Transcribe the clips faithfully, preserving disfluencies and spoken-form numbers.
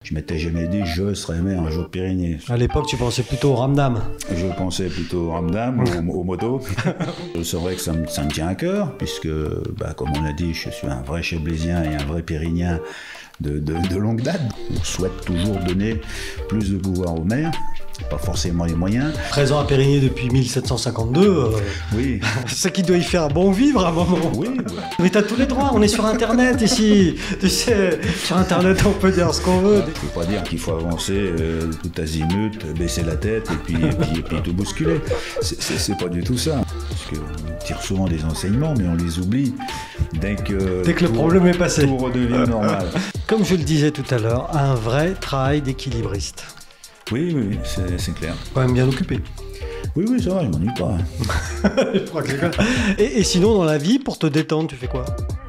Je m'étais jamais dit je serais maire un jour de Périgny. À l'époque, tu pensais plutôt au ramdam. Je pensais plutôt au ramdam, aux, aux motos. C'est vrai que ça me, ça me tient à cœur, puisque, bah, comme on l'a dit, je suis un vrai Chablaisien et un vrai Pérignien de, de, de longue date. On souhaite toujours donner plus de pouvoir au maire, pas forcément les moyens. Présent à Périgny depuis mille sept cent cinquante-deux, euh, oui. C'est qui doit y faire bon vivre à un moment. Oui. Ouais. Mais t'as tous les droits, on est sur Internet ici. Tu sais, sur Internet on peut dire ce qu'on veut. Il ne faut pas dire qu'il faut avancer euh, tout azimut, baisser la tête et puis, et puis, et puis tout bousculer. C'est, c'est, c'est pas du tout ça. Parce qu'on tire souvent des enseignements, mais on les oublie dès que, dès que tout, le problème est passé. Tout redevient normal. Comme je le disais tout à l'heure, un vrai travail d'équilibriste. Oui, oui, c'est, c'est clair. Quand même bien occupé. Oui, oui, ça va, je m'ennuie pas. Je crois que c'est clair. Et, et sinon, dans la vie, pour te détendre, tu fais quoi ?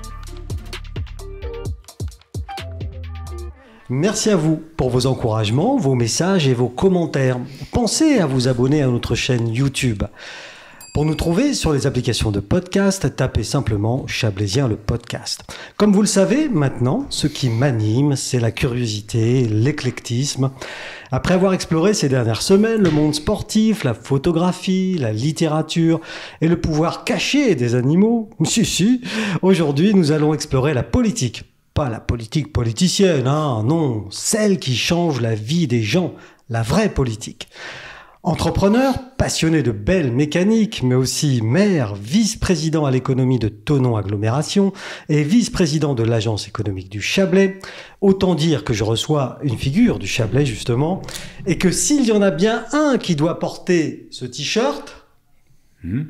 Merci à vous pour vos encouragements, vos messages et vos commentaires. Pensez à vous abonner à notre chaîne YouTube. Pour nous trouver sur les applications de podcast, tapez simplement Chablaisien le podcast. Comme vous le savez maintenant, ce qui m'anime, c'est la curiosité, l'éclectisme. Après avoir exploré ces dernières semaines le monde sportif, la photographie, la littérature et le pouvoir caché des animaux, si si, aujourd'hui nous allons explorer la politique. Pas la politique politicienne, hein, non, celle qui change la vie des gens, la vraie politique. Entrepreneur, passionné de belles mécaniques, mais aussi maire, vice-président à l'économie de Thonon Agglomération et vice-président de l'agence économique du Chablais, autant dire que je reçois une figure du Chablais justement, et que s'il y en a bien un qui doit porter ce t-shirt, Mmh,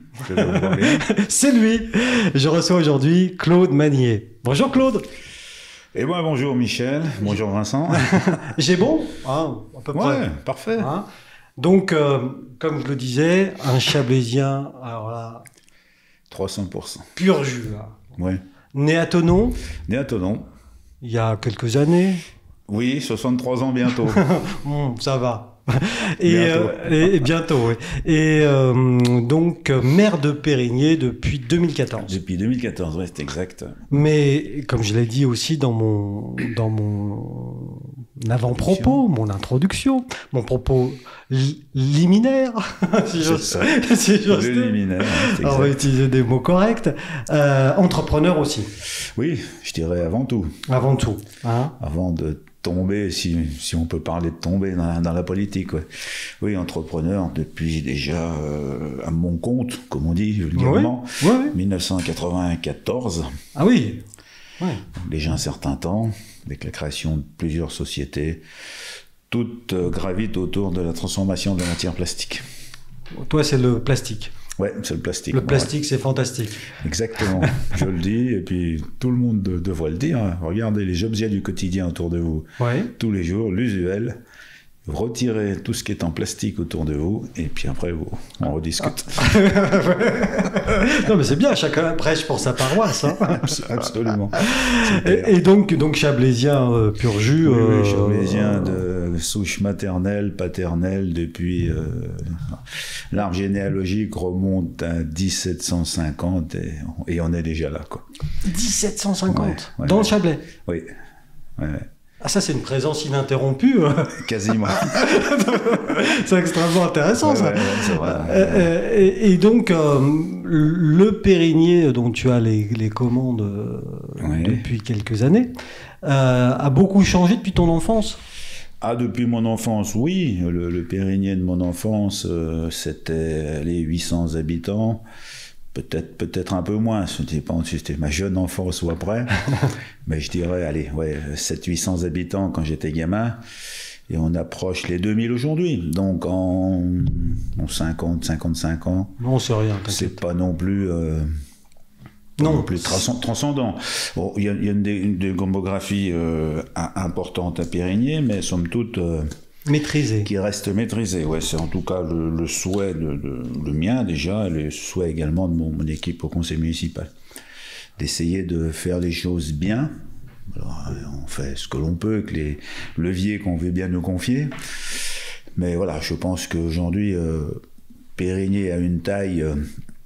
c'est lui. Je reçois aujourd'hui Claude Magnier. Bonjour Claude. Et moi, bonjour Michel, bonjour Vincent. J'ai bon, hein, à peu près. Ouais, parfait. Hein. Donc, euh, comme je le disais, un Chablaisien, alors là, trois cents pour cent. Pur jus, là. Ouais. Né à Thonon. Né à Thonon. Il y a quelques années. Oui, soixante-trois ans bientôt. Bon, ça va. Et bientôt. Euh, et, et bientôt, oui. Et euh, donc, maire de Périgny depuis deux mille quatorze. Depuis deux mille quatorze, oui, c'est exact. Mais, comme je l'ai dit aussi dans mon, dans mon avant-propos, mon introduction, mon propos li- liminaire, si j'ose si j'ose le liminaire, hein, on va utiliser des mots corrects, euh, entrepreneur aussi. Oui, je dirais avant tout. Avant tout. Hein. Avant de tomber, si, si on peut parler de tomber dans la, dans la politique. Ouais. Oui, entrepreneur depuis déjà euh, à mon compte, comme on dit vulgairement, oui, oui, oui. dix-neuf cent quatre-vingt-quatorze. Ah oui, oui. Déjà un certain temps, avec la création de plusieurs sociétés, toutes euh, gravitent autour de la transformation de la matière plastique. Toi, c'est le plastique. Ouais, c'est le plastique. Le plastique, ouais. C'est fantastique. Exactement, je le dis, et puis tout le monde de, devrait le dire. Hein. Regardez les objets du quotidien autour de vous. Ouais. Tous les jours, l'usuel. Retirez tout ce qui est en plastique autour de vous, et puis après, vous, on rediscute. Non, mais c'est bien, chacun prêche pour sa paroisse. Hein. Absolument. Et, et donc, donc Chablaisien euh, pur jus. Oui, euh, oui, Chablaisien de souche maternelle, paternelle, depuis euh, l'arbre généalogique remonte à dix-sept cent cinquante, et, et on est déjà là, quoi. dix-sept cent cinquante, ouais, ouais, dans ouais. le Chablais. Oui. Ouais, ouais. Ah, ça, c'est une présence ininterrompue. Quasiment. C'est extrêmement intéressant, ouais, ça. Ouais, ouais, c'est vrai. Euh, et, et donc, euh, le Périgny, dont tu as les, les commandes euh, ouais. depuis quelques années, euh, a beaucoup changé depuis ton enfance. Ah, depuis mon enfance, oui. Le, le Périgny de mon enfance, euh, c'était les huit cents habitants. Peut-être, peut-être un peu moins, je ne sais pas si c'était ma jeune enfance ou après, mais je dirais, allez, ouais, sept cents à huit cents habitants quand j'étais gamin, et on approche les deux mille aujourd'hui, donc en, en cinquante, cinquante-cinq ans. Non, c'est rien, t'inquiète. C'est pas non plus... Euh, non, non plus transcendant. Bon, il y a, y a une, une démographie euh, importante à Périgny, mais somme toute... Euh, maîtrisé. Qui reste maîtrisé, ouais, c'est en tout cas le, le souhait, de, de, le mien déjà, et le souhait également de mon, mon équipe au conseil municipal. D'essayer de faire les choses bien. Alors, on fait ce que l'on peut avec les leviers qu'on veut bien nous confier. Mais voilà, je pense qu'aujourd'hui, euh, Périgny a une taille euh,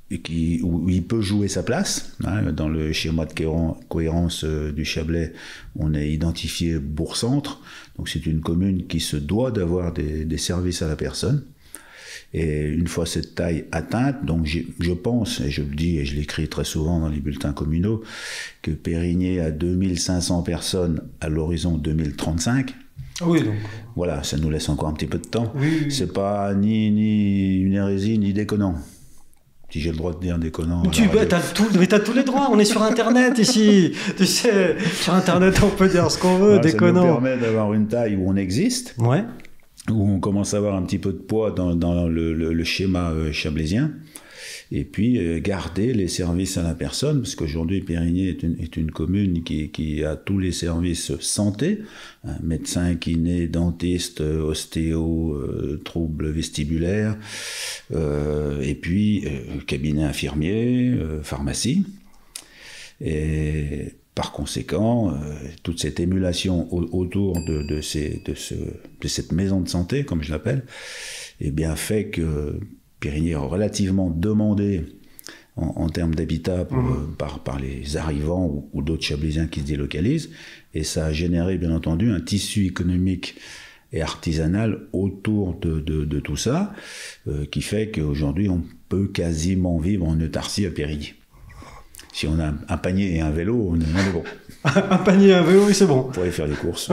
et qui, où il peut jouer sa place. Hein, dans le schéma de cohérence du Chablais, on est identifié bourg-centre, donc c'est une commune qui se doit d'avoir des, des services à la personne. Et une fois cette taille atteinte, donc je pense, et je le dis et je l'écris très souvent dans les bulletins communaux, que Périgny a deux mille cinq cents personnes à l'horizon deux mille trente-cinq. Oui, donc. Voilà, ça nous laisse encore un petit peu de temps. Oui, oui. C'est pas ni, ni une hérésie, ni déconnant. Si j'ai le droit de dire déconnant. Tu bah, t'as tout, mais t'as tous les droits, on est sur Internet ici. Tu sais, sur Internet, on peut dire ce qu'on veut, voilà, déconnant. Ça nous permet d'avoir une taille où on existe, ouais. où on commence à avoir un petit peu de poids dans, dans le, le, le schéma euh, chablaisien. Et puis euh, garder les services à la personne, parce qu'aujourd'hui Périgny est une, est une commune qui, qui a tous les services santé, hein, médecin, kiné, dentiste, ostéo, euh, troubles vestibulaires, euh, et puis euh, cabinet infirmier, euh, pharmacie. Et par conséquent, euh, toute cette émulation au, autour de, de, ces, de, ce, de cette maison de santé, comme je l'appelle, eh bien fait que Périgny est relativement demandé en, en termes d'habitat pour, mmh. euh, par, par les arrivants ou, ou d'autres Chablaisiens qui se délocalisent, et ça a généré bien entendu un tissu économique et artisanal autour de, de, de tout ça, euh, qui fait qu'aujourd'hui on peut quasiment vivre en autarcie à Périgny. Si on a un, un panier et un vélo, on est, on est bon. Un panier et un vélo, oui, c'est bon. Pour aller faire les courses.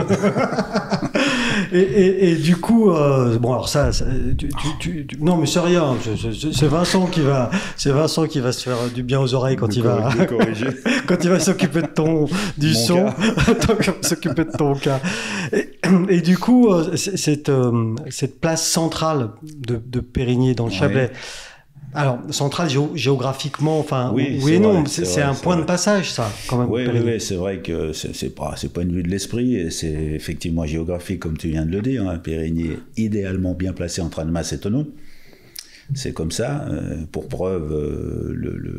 et, et, et du coup, euh, bon, alors ça, ça tu, tu, tu, non, mais c'est rien. C'est Vincent qui va, c'est Vincent qui va se faire du bien aux oreilles quand de il va, quand il va s'occuper de ton, du Mon son, s'occuper de ton cas. Et, et du coup, cette, cette place centrale de, de Périgny dans le Chablais. Ouais. Alors, centrale géo géographiquement, enfin, oui, oui et non, c'est un point vrai. de passage, ça, quand même. Oui, oui, oui c'est vrai que c'est pas, c'est pas une vue de l'esprit, et c'est effectivement géographique, comme tu viens de le dire. Hein. Périgny est idéalement bien placé entre Annemasse et Thonon. C'est comme ça. Euh, pour preuve, euh,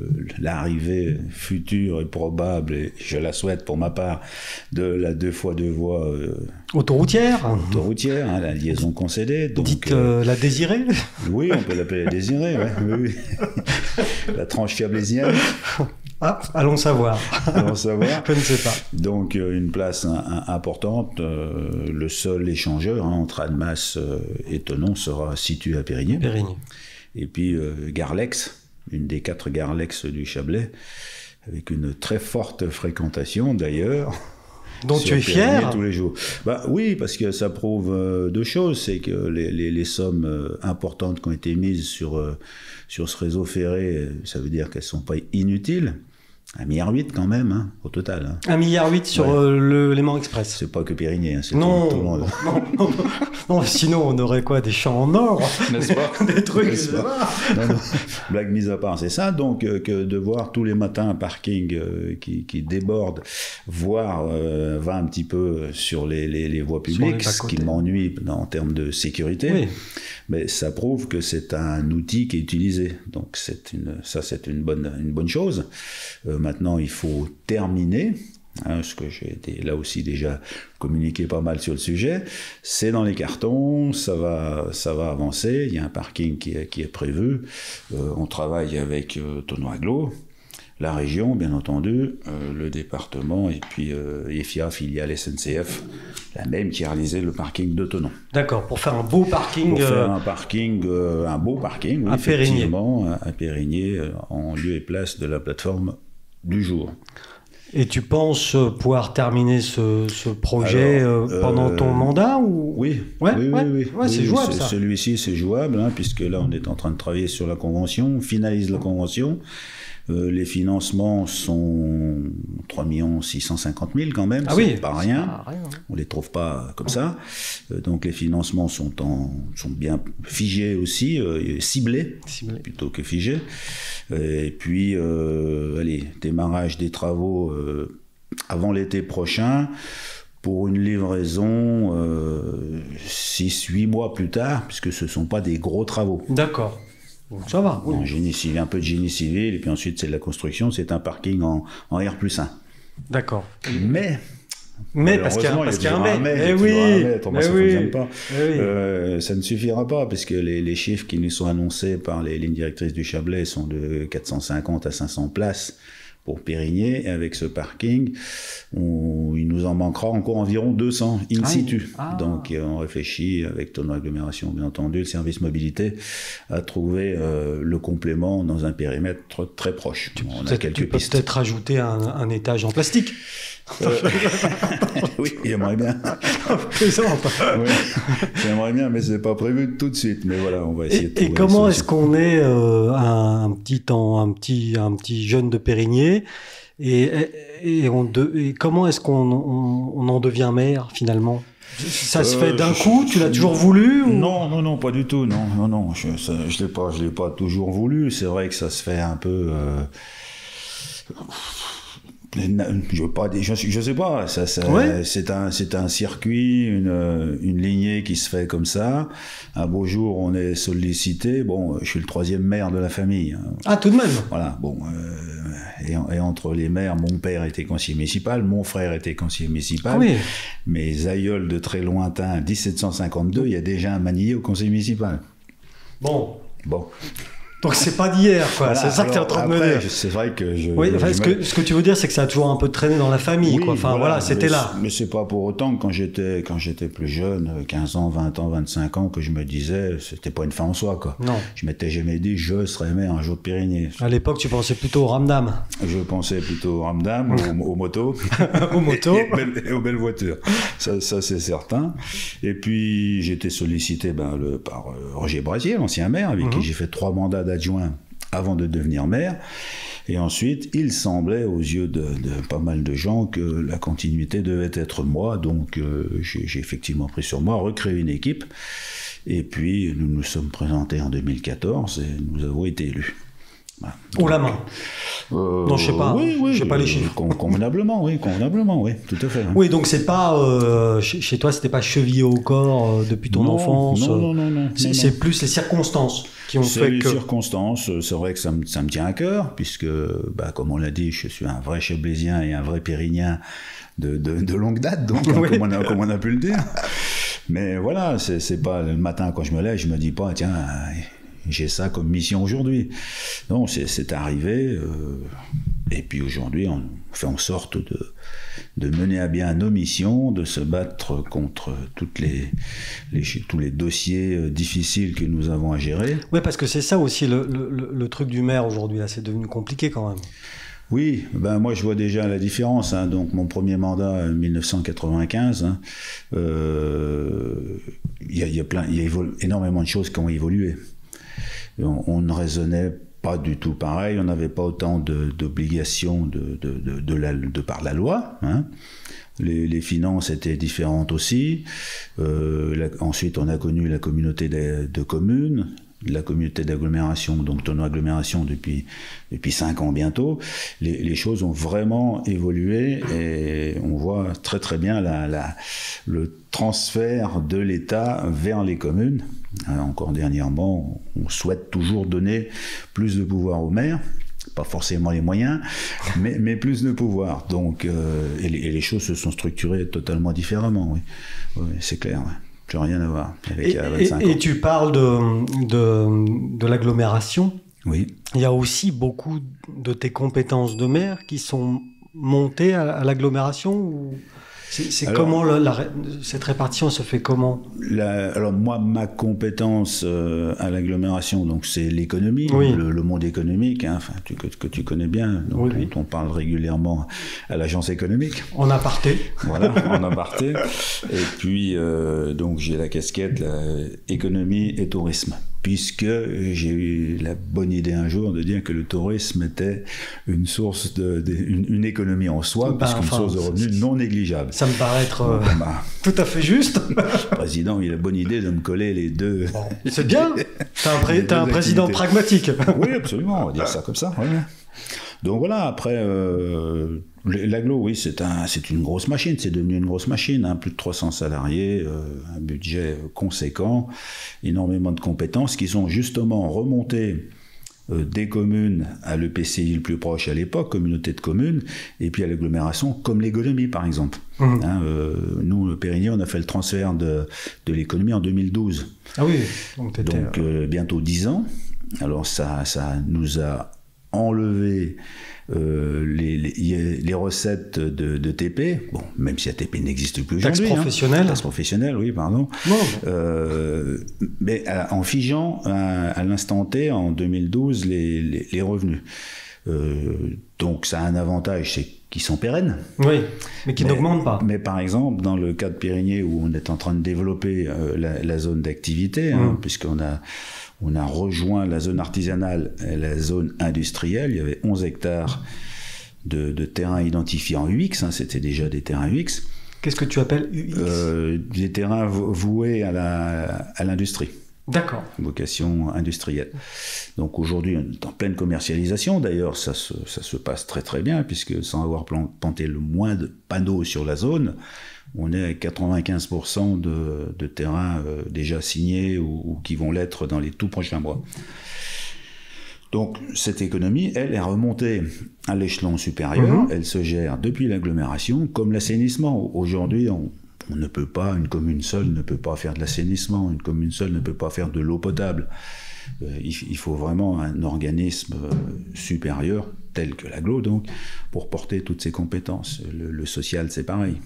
l'arrivée future et probable, et je la souhaite pour ma part, de la deux fois deux voies euh, autoroutière. Autoroutière, hein, la liaison concédée. Donc, Dites euh, la désirée. Oui, on peut l'appeler la désirée. Ouais, oui, oui. La tranche chablaisienne. Ah, allons savoir. Allons savoir. Je ne sais pas. Donc, euh, une place un, un, importante. Euh, le seul échangeur hein, entre Annemasse euh, et Thonon sera situé à Périgny. Périgny. Et puis euh, Garlex, une des quatre Garlex du Chablais, avec une très forte fréquentation d'ailleurs. Dont tu es fier tous les jours. Bah, oui, parce que ça prouve euh, deux choses. C'est que les, les, les sommes euh, importantes qui ont été mises sur, euh, sur ce réseau ferré, ça veut dire qu'elles ne sont pas inutiles. Un milliard huit quand même, hein, au total. Hein. Un milliard huit sur ouais. euh, le Léman Express. C'est pas que Périgny, hein, c'est non, tout, tout le monde. Non, non, non, sinon on aurait quoi, des champs en or, n'est-ce pas? Des trucs. Pas non, non. Blague mise à part, c'est ça. Donc euh, que de voir tous les matins un parking euh, qui, qui déborde, voire euh, va un petit peu sur les, les, les voies publiques, ce qui m'ennuie en termes de sécurité. Oui. Mais ça prouve que c'est un outil qui est utilisé. Donc c'est une, ça c'est une bonne, une bonne chose. Euh, maintenant il faut terminer, hein, ce que j'ai été là aussi déjà communiqué pas mal sur le sujet. C'est dans les cartons, ça va, ça va avancer. Il y a un parking qui est, qui est prévu. Euh, on travaille avec euh, Thonon Agglo, la région bien entendu, euh, le département et puis euh, E F I A, filiale S N C F, la même qui a réalisé le parking de Thonon. D'accord, pour faire un beau parking. Pour euh... faire un parking, euh, un beau parking, oui, à Périgny. Effectivement, à Périgny, euh, en lieu et place de la plateforme du jour. Et tu penses pouvoir terminer ce, ce projet Alors, euh, pendant euh, ton mandat ou... Oui, ouais, oui, ouais, oui, oui. Ouais, c'est oui, jouable ça. Celui-ci, c'est jouable, hein, puisque là, on est en train de travailler sur la convention, on finalise la convention. Euh, les financements sont trois millions six cent cinquante mille quand même, ah c'est oui, pas rien. Pas rien. On les trouve pas comme ça. Euh, donc les financements sont, en, sont bien figés aussi, euh, ciblés, ciblés plutôt que figés. Et puis, euh, allez, démarrage des travaux euh, avant l'été prochain, pour une livraison euh, six huit mois plus tard, puisque ce ne sont pas des gros travaux. D'accord. Ça va. Oui. En génie civil, un peu de génie civil, et puis ensuite c'est de la construction, c'est un parking en, en R plus un. D'accord. Mais, Mais parce qu'il y a, parce qu'il y a un mais. mais. Eh oui, mais ça oui. fonctionne pas. Eh oui. Euh, ça ne suffira pas parce que les, les chiffres qui nous sont annoncés par les lignes directrices du Chablais sont de quatre cent cinquante à cinq cents places pour Périgné, et avec ce parking, on, il nous en manquera encore environ deux cents in ah, situ. ah. Donc on réfléchit, avec ton agglomération bien entendu, le service mobilité, à trouver euh, le complément dans un périmètre très, très proche. Tu, on a quelques tu peux pistes. peut-être rajouter un, un étage en plastique. Euh, oui, j'aimerais bien. Plaisante. Oui, j'aimerais bien, mais c'est pas prévu tout de suite. Mais voilà, on va essayer Et, de trouver et comment des est-ce qu'on est euh, un, un petit un petit un petit jeune de Périgné et, et, et, on de, et comment est-ce qu'on on, on en devient maire finalement? Ça se euh, fait d'un coup? Tu l'as toujours voulu ou... Non, non, non, pas du tout. Non, non, non. Je, ça, je l'ai pas, je l'ai pas toujours voulu. C'est vrai que ça se fait un peu. Euh... Je veux pas, je, je sais pas, ça, ça, ouais. c'est un, c'est un circuit, une, une lignée qui se fait comme ça. Un beau jour, on est sollicité. Bon, je suis le troisième maire de la famille. Ah, tout de même. Voilà. Bon, euh, et, et entre les maires, mon père était conseiller municipal, mon frère était conseiller municipal. Ah, oui. Mes aïeuls de très lointain, dix-sept cent cinquante-deux, il y a déjà un manier au conseil municipal. Bon. Bon. Donc c'est pas d'hier, quoi. Voilà, c'est ça que tu es en train de me dire. C'est vrai que je. Oui, enfin, je ce, me... que, ce que tu veux dire, c'est que ça a toujours un peu traîné dans la famille, oui, quoi. Enfin, voilà, voilà c'était là. Mais c'est pas pour autant que quand j'étais, quand j'étais plus jeune, quinze ans, vingt ans, vingt-cinq ans, que je me disais, c'était pas une fin en soi, quoi. Non. Je m'étais jamais dit, je serais maire un jour de Périgné. À l'époque, tu pensais plutôt au ramdam. Je pensais plutôt au ramdam, aux, aux motos. aux motos. Et, et, et aux belles voitures. Ça, ça c'est certain. Et puis, j'étais sollicité ben, le, par euh, Roger Brasier, l'ancien maire, avec mm-hmm. qui j'ai fait trois mandats d'adjoint avant de devenir maire. Et ensuite, il semblait aux yeux de, de pas mal de gens que la continuité devait être moi. Donc, euh, j'ai, j'ai effectivement pris sur moi, recréé une équipe. Et puis, nous nous sommes présentés en deux mille quatorze et nous avons été élus. Voilà. Haut la main. Euh, non, je sais pas. Oui, oui. Je sais pas les chiffres. Con, convenablement, oui, convenablement, oui, tout à fait. Hein. Oui, donc c'est pas euh, chez, chez toi, c'était pas chevillé au corps euh, depuis ton non, enfance. Non, non, non, non. C'est, non, c'est non. plus les circonstances qui ont c'est fait les que. circonstances. C'est vrai que ça me, ça me tient à cœur, puisque, bah, comme on l'a dit, je suis un vrai Chablaisien et un vrai Pérignien de, de, de longue date, donc, oui. comme, on a, comme on a pu le dire. Mais voilà, c'est, c'est pas le matin quand je me lève, je me dis pas, tiens. J'ai ça comme mission aujourd'hui. Non, c'est, c'est arrivé. Euh, et puis aujourd'hui, on fait en sorte de, de mener à bien nos missions, de se battre contre toutes les, les, tous les dossiers difficiles que nous avons à gérer. Oui, parce que c'est ça aussi le, le, le truc du maire aujourd'hui. Là, c'est devenu compliqué quand même. Oui, ben moi je vois déjà la différence. Hein. Donc mon premier mandat, dix-neuf cent quatre-vingt-quinze, hein, euh, y a, y a plein, y a évolu- énormément de choses qui ont évolué. On, on ne raisonnait pas du tout pareil, on n'avait pas autant de, d'obligations de, de, de, de, la, de par la loi. Hein. Les, les finances étaient différentes aussi. Euh, la, ensuite, on a connu la communauté de, de communes, la communauté d'agglomération, donc ton agglomération depuis, depuis cinq ans bientôt. Les, les choses ont vraiment évolué et on voit très très bien la, la, le transfert de l'État vers les communes. Alors, encore dernièrement, on souhaite toujours donner plus de pouvoir aux maires, pas forcément les moyens, mais, mais plus de pouvoir. Donc, euh, et, les, et les choses se sont structurées totalement différemment, oui, oui c'est clair. Ouais. Plus rien à voir avec et, vingt-cinq et, ans. Et tu parles de, de, de l'agglomération. Oui. Il y a aussi beaucoup de tes compétences de maire qui sont montées à, à l'agglomération ou... C'est, c'est alors, comment le, la, cette répartition se fait comment la, alors moi, ma compétence euh, à l'agglomération, donc c'est l'économie, oui. le, le monde économique, hein, enfin, tu, que, que tu connais bien, donc, oui, oui. dont on parle régulièrement à l'agence économique. En aparté. Voilà, en aparté. Et puis, euh, donc j'ai la casquette la, économie et tourisme. Puisque j'ai eu la bonne idée un jour de dire que le tourisme était une source de, de une, une économie en soi, bah, puisqu'une enfin, source de revenus non négligeable. Ça me paraît être euh, bon, bah, tout à fait juste. Le président, il a la bonne idée de me coller les deux. Bon, c'est bien. T'as un, pré- t'as un président pragmatique. Oui, absolument. On va dire ça comme ça. Ouais. Donc voilà. Après. Euh, L'agglo, oui, c'est, un, c'est une grosse machine, c'est devenu une grosse machine, hein, plus de trois cents salariés, euh, un budget conséquent, énormément de compétences qui sont justement remontées euh, des communes à l'E P C I le plus proche à l'époque, communauté de communes, et puis à l'agglomération, comme l'économie par exemple. Mmh. Hein, euh, nous, le Périgny, on a fait le transfert de, de l'économie en deux mille douze. Ah oui, donc, donc euh, bientôt dix ans. Alors ça, ça nous a enlevé euh, les, les, les recettes de, de T P, bon, même si la T P n'existe plus aujourd'hui. Taxe professionnelle. Hein, taxe professionnelle, oui, pardon. Non. Euh, mais à, en figeant à, à l'instant T, en deux mille douze, les, les, les revenus. Euh, donc ça a un avantage, c'est qu'ils sont pérennes. Oui, mais qui n'augmentent pas. Mais par exemple, dans le cas de Périgny, où on est en train de développer euh, la, la zone d'activité, mmh. hein, puisqu'on a, on a rejoint la zone artisanale et la zone industrielle, il y avait onze hectares de, de terrains identifiés en U X, hein, c'était déjà des terrains U X. Qu'est-ce que tu appelles U X ? euh, Des terrains voués à, la, à l'industrie. D'accord. Vocation industrielle. Donc aujourd'hui, on est en pleine commercialisation. D'ailleurs, ça se, ça se passe très très bien, puisque sans avoir planté le moins de panneaux sur la zone, on est à quatre-vingt-quinze pour cent de, de terrains euh, déjà signés ou, ou qui vont l'être dans les tout prochains mois. Donc cette économie, elle, est remontée à l'échelon supérieur. Mmh. Elle se gère depuis l'agglomération comme l'assainissement. Aujourd'hui, on On ne peut pas, une commune seule ne peut pas faire de l'assainissement, une commune seule ne peut pas faire de l'eau potable. Euh, il, il faut vraiment un organisme euh, supérieur, tel que l'agglo, donc, pour porter toutes ces compétences. Le, le social, c'est pareil.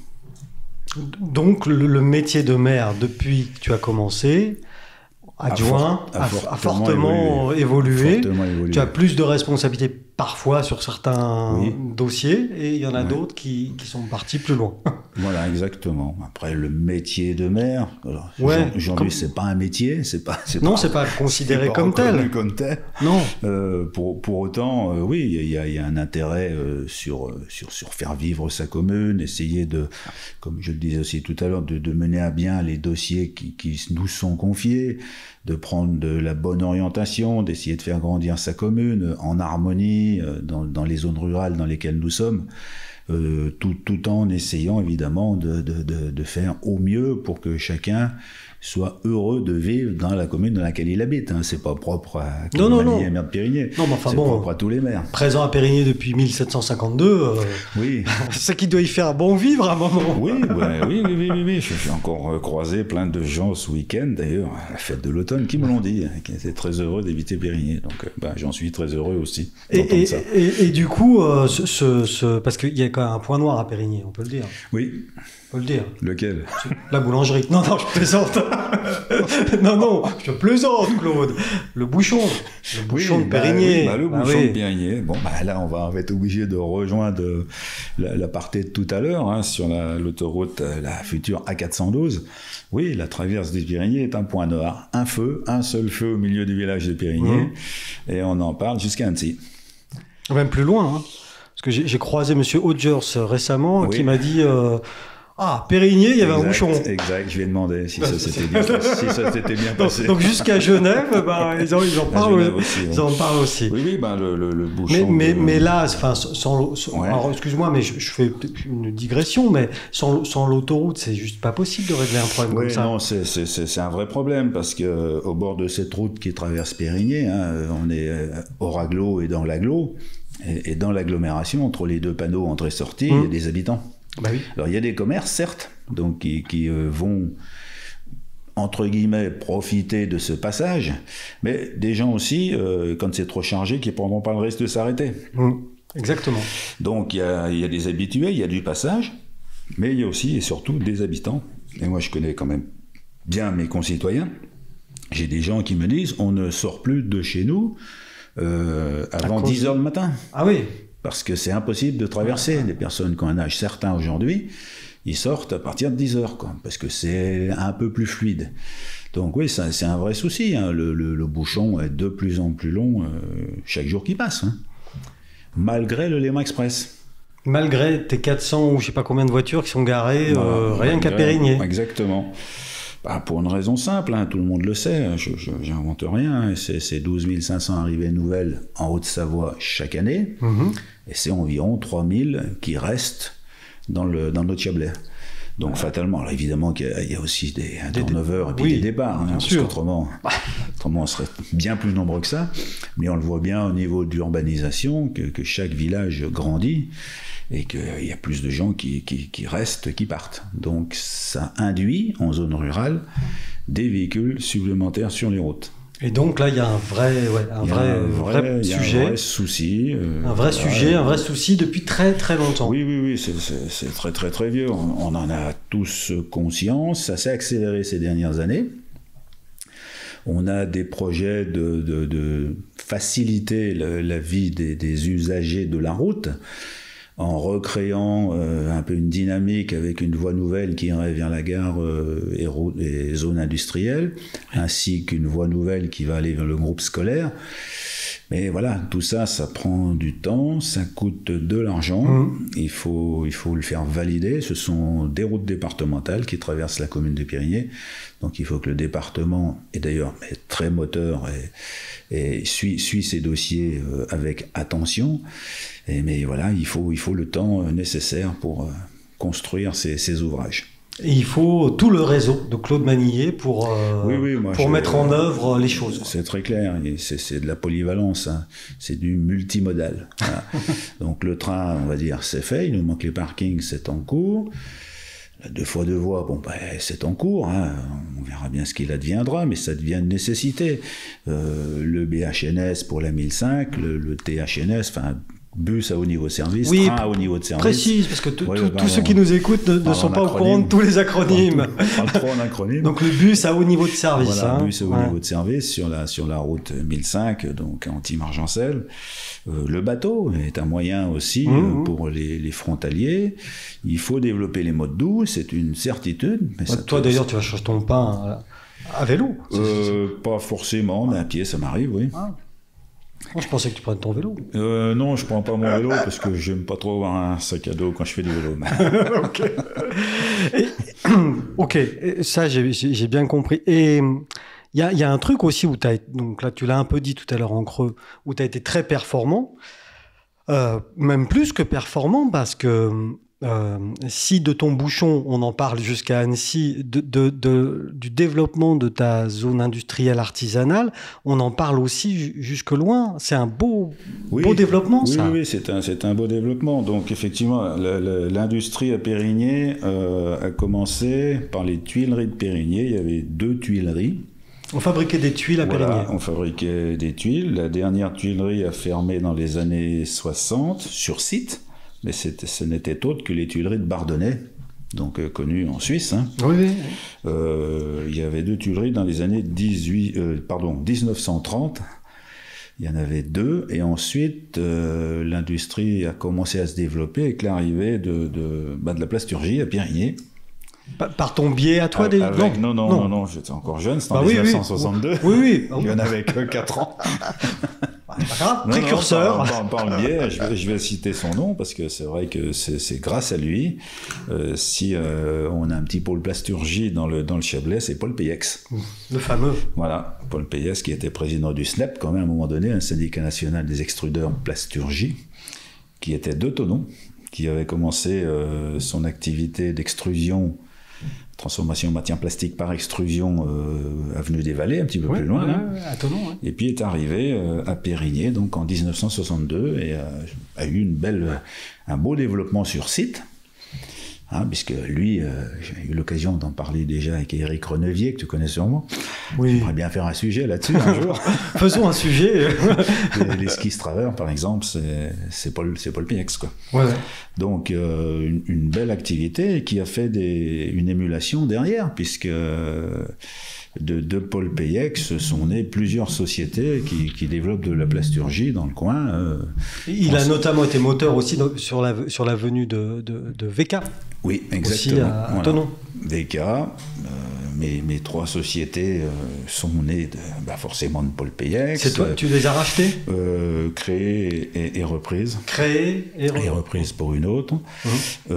Donc, le, le métier de maire, depuis que tu as commencé, adjoint, a, for, a, a, fortement, évolué. Évolué. fortement évolué. Tu as plus de responsabilités parfois sur certains oui. dossiers, et il y en a oui. d'autres qui, qui sont partis plus loin. Voilà, exactement. Après, le métier de maire, alors, ouais, aujourd'hui, comme... c'est pas un métier, c'est pas, c'est non, pas, c'est pas considéré c'est pas comme tel. comme tel. Non. Euh, pour, pour autant, euh, oui, il y, y, y a un intérêt euh, sur, sur, sur faire vivre sa commune, essayer de, comme je le disais aussi tout à l'heure, de, de mener à bien les dossiers qui, qui nous sont confiés, de prendre de la bonne orientation, d'essayer de faire grandir sa commune en harmonie euh, dans, dans les zones rurales dans lesquelles nous sommes. Euh, tout, tout en essayant évidemment de, de, de, de faire au mieux pour que chacun soit heureux de vivre dans la commune dans laquelle il habite. Hein. C'est pas propre à non, non, non. et maire de Périgny. Non, mais enfin c'est bon, propre à tous les maires. Présent à Périgny depuis mille sept cent cinquante-deux. Euh, oui. C'est qu'il doit y faire bon vivre à un moment. Oui, ouais, oui, oui, oui, oui, oui. J'ai encore croisé plein de gens ce week-end, d'ailleurs, à la fête de l'automne, qui me l'ont dit, qui étaient très heureux d'éviter Périgny. Donc, bah, j'en suis très heureux aussi. Et, et, ça. Et, et du coup, euh, ce, ce, ce, parce qu'il y a quand même un point noir à Périgny, on peut le dire. Oui. On peut le dire. Lequel ? La boulangerie. Non, non, je plaisante. non, non, je plaisante, Claude. Le bouchon. Le bouchon oui, de Périgny. Bah, oui, bah, le bah, bouchon oui. de Périgny. Bon, bah, là, on va, on va être obligé de rejoindre la, la partie de tout à l'heure, hein, sur la, l'autoroute, la future A quatre cent douze. Oui, la traverse des Pyrénées est un point noir. Un feu, un seul feu au milieu du village de Périgny. Mmh. Et on en parle jusqu'à Annecy. Même plus loin, hein. Parce que j'ai, j'ai croisé M. Hodgers récemment, oui. qui m'a dit... Euh, Ah, Périgny, il y avait exact, un bouchon. Exact, je lui ai demandé si, ça s'était, bien, si ça s'était bien passé. Donc, donc jusqu'à Genève, bah, ils, en, ils, en parlent, aussi, ils en parlent aussi. Oui, oui, bah, le, le, le bouchon... Mais, mais, de... mais là, enfin, sans, sans, ouais. alors, excuse-moi, mais je, je fais une digression, mais sans, sans l'autoroute, c'est juste pas possible de régler un problème oui, comme ça. Non, c'est, c'est, c'est, c'est un vrai problème, parce qu'au bord de cette route qui traverse Périgny, hein, on est hors agglo et dans l'agglo, et, et dans l'agglomération, entre les deux panneaux entrée-sortie, mmh. il y a des habitants. Bah oui. Alors il y a des commerces, certes, donc qui, qui euh, vont entre guillemets profiter de ce passage, mais des gens aussi, euh, quand c'est trop chargé, qui ne prendront pas le risque de s'arrêter. Mmh. Exactement. Donc il y a, il y a des habitués, il y a du passage, mais il y a aussi et surtout des habitants. Et moi je connais quand même bien mes concitoyens. J'ai des gens qui me disent on ne sort plus de chez nous euh, avant dix heures le matin. Ah oui. Parce que c'est impossible de traverser. Les personnes qui ont un âge certain aujourd'hui, ils sortent à partir de dix heures, quoi, parce que c'est un peu plus fluide. Donc oui, ça, c'est un vrai souci. Hein. Le, le, le bouchon est de plus en plus long euh, chaque jour qui passe. Hein. Malgré le Léman Express. Malgré tes quatre cents ou je ne sais pas combien de voitures qui sont garées, voilà, euh, rien malgré, qu'à Périgny. Exactement. Bah, pour une raison simple, hein, tout le monde le sait, je n'invente rien, c'est, c'est douze mille cinq cents arrivées nouvelles en Haute-Savoie chaque année, mmh. et c'est environ trois mille qui restent dans, le, dans notre Chablais. Donc ah. fatalement, alors évidemment qu'il y a, il y a aussi des, un turnover et puis oui, des départs, hein, parce qu'autrement, bah, Autrement, on serait bien plus nombreux que ça. Mais on le voit bien au niveau de l'urbanisation, que, que chaque village grandit et qu'il y a plus de gens qui, qui, qui restent, qui partent. Donc ça induit, en zone rurale, des véhicules supplémentaires sur les routes. Et donc là, il y a un vrai, ouais, un vrai, un vrai, vrai il y a sujet. Un vrai souci. Euh, un vrai voilà. sujet, un vrai souci depuis très très longtemps. Oui, oui, oui, c'est, c'est, c'est très très très vieux. On, on en a tous conscience. Ça s'est accéléré ces dernières années. On a des projets de, de, de faciliter le, la vie des, des usagers de la route, en recréant euh, un peu une dynamique avec une voie nouvelle qui irait vers la gare euh, et, route, et zone industrielle, ainsi qu'une voie nouvelle qui va aller vers le groupe scolaire. Mais voilà, tout ça, ça prend du temps, ça coûte de l'argent, mmh. il faut, il faut le faire valider. Ce sont des routes départementales qui traversent la commune de Périgny, donc il faut que le département, et d'ailleurs est très moteur, et, et suit, suit ces dossiers euh, avec attention. Et, mais voilà, il faut, il faut le temps nécessaire pour euh, construire ces, ces ouvrages. Et il faut tout le réseau de Claude Manillier pour, euh, oui, oui, moi, pour je, mettre en œuvre les choses. C'est très clair, c'est, c'est de la polyvalence, hein. C'est du multimodal. Voilà. Donc le train, on va dire, c'est fait, il nous manque les parkings, c'est en cours. La deux fois deux voies, bon, bah, c'est en cours, hein. On verra bien ce qu'il adviendra, mais ça devient une nécessité. Euh, le B H N S pour la mille cinq, le, le T H N S, enfin... bus à haut niveau de service, oui, train à haut niveau de service. Précise, parce que ouais, tous ceux qui nous écoutent ne, ne sont pas au courant de tous les acronymes. On parle trop en acronyme. Donc le bus à haut niveau de service. Voilà, hein. bus à haut ouais. niveau de service sur la, sur la route mille cinq, donc anti-Margencel. Euh, le bateau est un moyen aussi mmh, euh, pour les, les frontaliers. Il faut développer les modes doux, c'est une certitude. Mais ouais, ça toi d'ailleurs, tu vas chercher ton pain à, à vélo. euh, Pas forcément, mais à pied, ça m'arrive, oui. Ah. Oh, je pensais que tu prenais ton vélo. Euh, non, je prends pas mon vélo parce que j'aime pas trop avoir un sac à dos quand je fais du vélo. ok. Et, ok, ça j'ai, j'ai bien compris. Et il y a, y a un truc aussi où tu as, donc là tu l'as un peu dit tout à l'heure en creux, où tu as été très performant, euh, même plus que performant parce que Euh, si de ton bouchon, on en parle jusqu'à Annecy, de, de, de, du développement de ta zone industrielle artisanale, on en parle aussi jusque loin. C'est un beau, oui, beau développement, oui, ça. Oui, oui, c'est un, c'est un beau développement. Donc, effectivement, la, la, l'industrie à Périgny euh, a commencé par les tuileries de Périgny. Il y avait deux tuileries. On fabriquait des tuiles à voilà, Périgny. On fabriquait des tuiles. La dernière tuilerie a fermé dans les années soixante, sur site. Mais ce n'était autre que les tuileries de Bardonnay, donc euh, connues en Suisse. Hein. Oui, oui. Euh, il y avait deux tuileries dans les années dix-huit, euh, pardon, dix-neuf cent trente. Il y en avait deux, et ensuite euh, l'industrie a commencé à se développer avec l'arrivée de, de, bah, de la plasturgie à Périgny. Par, par ton biais à toi avec, des... avec, non, non, non, non, non, j'étais encore jeune, c'était en bah, oui, dix-neuf cent soixante-deux. Oui, oui. Il y en avait que quatre ans. Pas grave, non, précurseur. Non, par, par, par le biais, je vais, je vais citer son nom parce que c'est vrai que c'est, c'est grâce à lui. Euh, si euh, on a un petit pôle plasturgie dans le, dans le Chablais, c'est Paul Payex. Le fameux. Voilà, Paul Payex qui était président du S N E P quand même à un moment donné, un syndicat national des extrudeurs plasturgie, qui était d'Autonon, qui avait commencé euh, son activité d'extrusion, transformation en matière plastique par extrusion, euh, avenue des Vallées, un petit peu ouais, plus loin. Ouais, hein. ouais, à Thonon, ouais. Et puis est arrivé euh, à Périgny, donc en dix-neuf cent soixante-deux, et euh, a eu une belle, un beau développement sur site. Hein, puisque lui, euh, j'ai eu l'occasion d'en parler déjà avec Éric Renevier, que tu connais sûrement. Oui. J'aimerais bien faire un sujet là-dessus un jour. Faisons un sujet. les, les skis Straver, par exemple, c'est, c'est Paul, c'est Paul Payex, quoi. Ouais, ouais. Donc, euh, une, une belle activité qui a fait des, une émulation derrière, puisque euh, de, de Paul Payex sont nées plusieurs sociétés qui, qui développent de la plasturgie dans le coin. Euh, Il a notamment été moteur aussi sur la, sur la venue de, de, de V K. Oui, exactement. Aussi à, à Thonon. Voilà. V K, euh, mes, mes trois sociétés euh, sont nées de, bah forcément de Paul Payex. C'est toi, tu les as rachetées euh, Créées et, et reprises. Créées et, et reprises pour une autre. Mmh.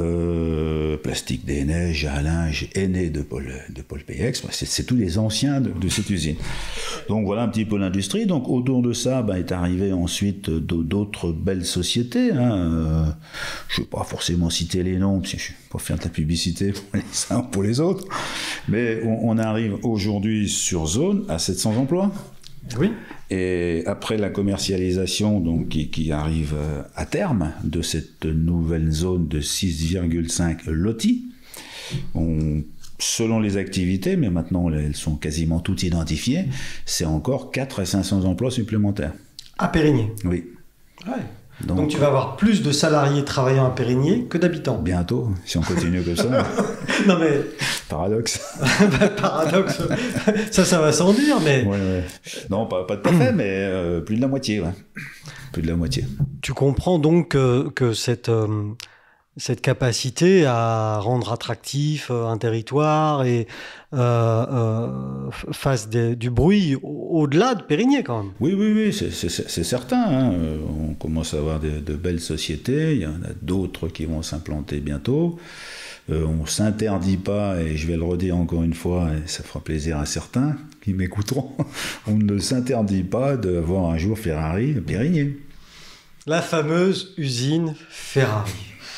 Euh, Plastique des Neiges à Linge est né de Paul, de Paul Payex. C'est, c'est tous les anciens de, de cette usine. Donc voilà un petit peu l'industrie. Donc autour de ça, bah, est arrivé ensuite d'autres belles sociétés. Hein. Euh, je ne vais pas forcément citer les noms, parce que je ne vais pas faire de la publicité pour les uns ou pour les autres. Mais on, on arrive aujourd'hui sur zone à sept cents emplois. Oui. Et après la commercialisation donc, qui, qui arrive à terme de cette nouvelle zone de six virgule cinq lotis, on, selon les activités, mais maintenant elles sont quasiment toutes identifiées, c'est encore quatre à cinq cents emplois supplémentaires. À Périgny. Oui. Ouais. Donc, Donc tu vas avoir plus de salariés travaillant à Périgny que d'habitants. Bientôt, si on continue comme ça. Non mais... Paradoxe. bah, paradoxe. Ça, ça va sans dire, mais... Ouais, ouais. Non, pas, pas tout à fait, mais euh, plus de la moitié. Ouais. Plus de la moitié. Tu comprends donc que, que cette... Euh... cette capacité à rendre attractif euh, un territoire et euh, euh, fasse des, du bruit au-delà de Périgny quand même. Oui, oui, oui, c'est, c'est, c'est certain. Hein. On commence à avoir de, de belles sociétés, il y en a d'autres qui vont s'implanter bientôt. Euh, on ne s'interdit pas, et je vais le redire encore une fois, et ça fera plaisir à certains qui m'écouteront, on ne s'interdit pas d'avoir un jour Ferrari à Périgny. La fameuse usine Ferrari.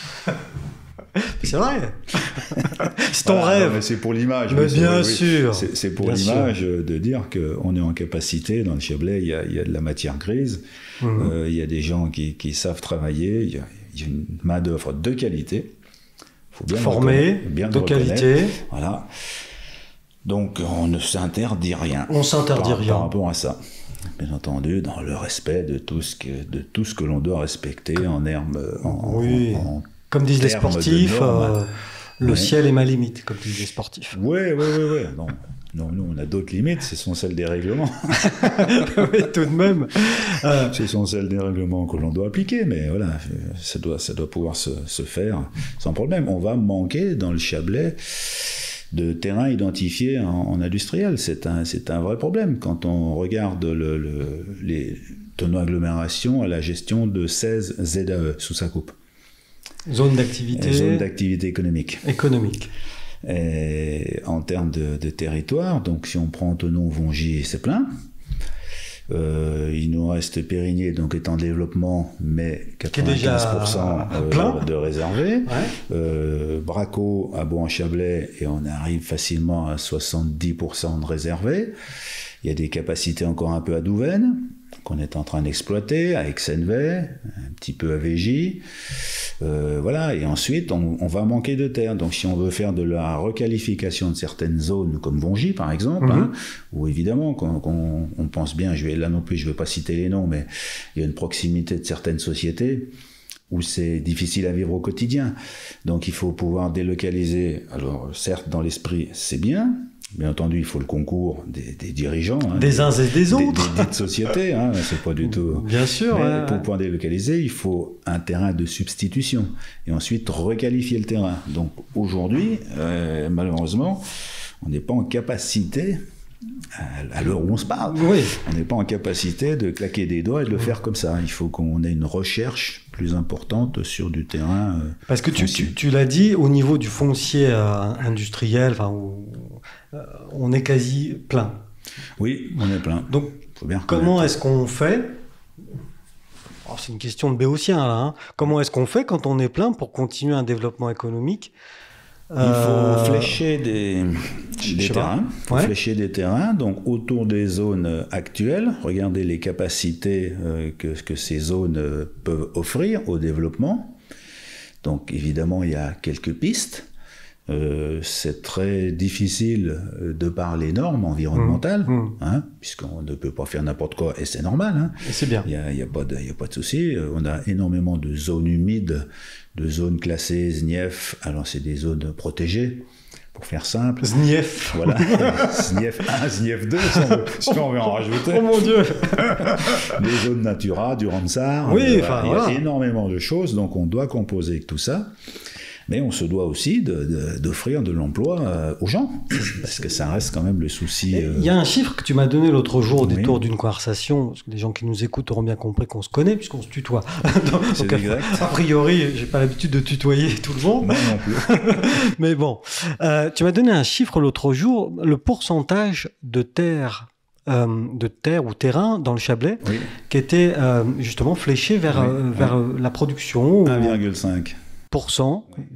C'est vrai. C'est ton voilà, rêve. Non, mais c'est pour l'image. Mais oui, bien oui, sûr. Oui. C'est, c'est pour bien l'image sûr. de dire qu'on est en capacité, dans le Chablais, il y a, il y a de la matière grise, mmh. euh, il y a des gens qui, qui savent travailler, il y a, il y a une main-d'œuvre de qualité. Faut bien formé, bien de qualité. Voilà. Donc on ne s'interdit rien. On s'interdit par, rien. Par rapport à ça. Bien entendu, dans le respect de tout ce que, de tout ce que l'on doit respecter en termes. En, oui. en, en Comme disent les sportifs, euh, le ouais. ciel est ma limite, comme disent les sportifs. Oui, oui, oui. oui. Non. Non, nous, on a d'autres limites, ce sont celles des règlements. Oui, tout de même. Euh... Ce sont celles des règlements que l'on doit appliquer, mais voilà, ça doit, ça doit pouvoir se, se faire sans problème. On va manquer dans le Chablais de terrain identifié en, en industriel. C'est un, c'est un vrai problème. Quand on regarde le, le, les tonneaux agglomération à la gestion de seize Z A E sous sa coupe. Zone d'activité. Zone d'activité économique. Économique. Et en termes de, de territoire, donc si on prend Thonon, Vongy, c'est plein. Euh, il nous reste Périgny, donc est en développement, mais quatre-vingt-quinze pour cent euh, plein. de réservés. Ouais. Euh, Braco à Bourg-en-Chablais, et on arrive facilement à soixante-dix pour cent de réservés. Il y a des capacités encore un peu à Douvaine, qu'on est en train d'exploiter, à Aix-en-Vey, un petit peu à Végy. Euh, voilà, et ensuite, on, on va manquer de terre. Donc, si on veut faire de la requalification de certaines zones, comme Vongy, par exemple, mm-hmm. hein, où évidemment, qu'on, qu'on, on pense bien, je vais, là non plus, je ne vais pas citer les noms, mais il y a une proximité de certaines sociétés où c'est difficile à vivre au quotidien. Donc, il faut pouvoir délocaliser. Alors, certes, dans l'esprit, c'est bien. Bien entendu, il faut le concours des, des dirigeants. Hein, des uns et des autres. Des, des dites sociétés, hein, c'est pas du tout... Bien sûr. Mais ouais, pour ouais. pouvoir délocaliser, il faut un terrain de substitution. Et ensuite, requalifier le terrain. Donc, aujourd'hui, euh, malheureusement, on n'est pas en capacité, à, à l'heure où on se parle, oui. on n'est pas en capacité de claquer des doigts et de le faire comme ça. Il faut qu'on ait une recherche plus importante sur du terrain. Euh, Parce que tu, tu, tu l'as dit, au niveau du foncier euh, industriel, enfin, où, euh, on est quasi plein. Oui, on est plein. Donc, faut bien comment est-ce qu'on fait? Alors, c'est une question de béotien, là. Hein. Comment est-ce qu'on fait quand on est plein pour continuer un développement économique? Il faut euh... flécher des, des terrains, faut ouais. flécher des terrains, donc autour des zones actuelles, regardez les capacités euh, que, que ces zones euh, peuvent offrir au développement. Donc évidemment, il y a quelques pistes. Euh, c'est très difficile de par les normes environnementales, mmh. hein, puisqu'on ne peut pas faire n'importe quoi, et c'est normal. Hein. Et c'est bien. Il n'y a, y a pas de, y a pas de souci. On a énormément de zones humides, de zones classées, Z N I F. Alors, c'est des zones protégées, pour faire simple. Z N I F. Voilà. Z N I F un, Z N I F deux, si on veut, si on veut en rajouter. Oh mon Dieu. Les zones Natura, du Ramsar. Oui, enfin, il y a voilà. énormément de choses, donc on doit composer avec tout ça. Mais on se doit aussi de, de, d'offrir de l'emploi euh, aux gens, parce que ça reste quand même le souci. Il euh... y a un chiffre que tu m'as donné l'autre jour au détour oui. d'une conversation, parce que les gens qui nous écoutent auront bien compris qu'on se connaît, puisqu'on se tutoie. Donc, c'est donc, exact. A priori, j'ai pas l'habitude de tutoyer tout le monde. Non, non plus. Mais bon, euh, tu m'as donné un chiffre l'autre jour, le pourcentage de terre... Euh, de terre ou terrain dans le Chablais, oui. qui était euh, justement fléché vers, oui. euh, vers oui. euh, la production. un virgule cinq pour cent des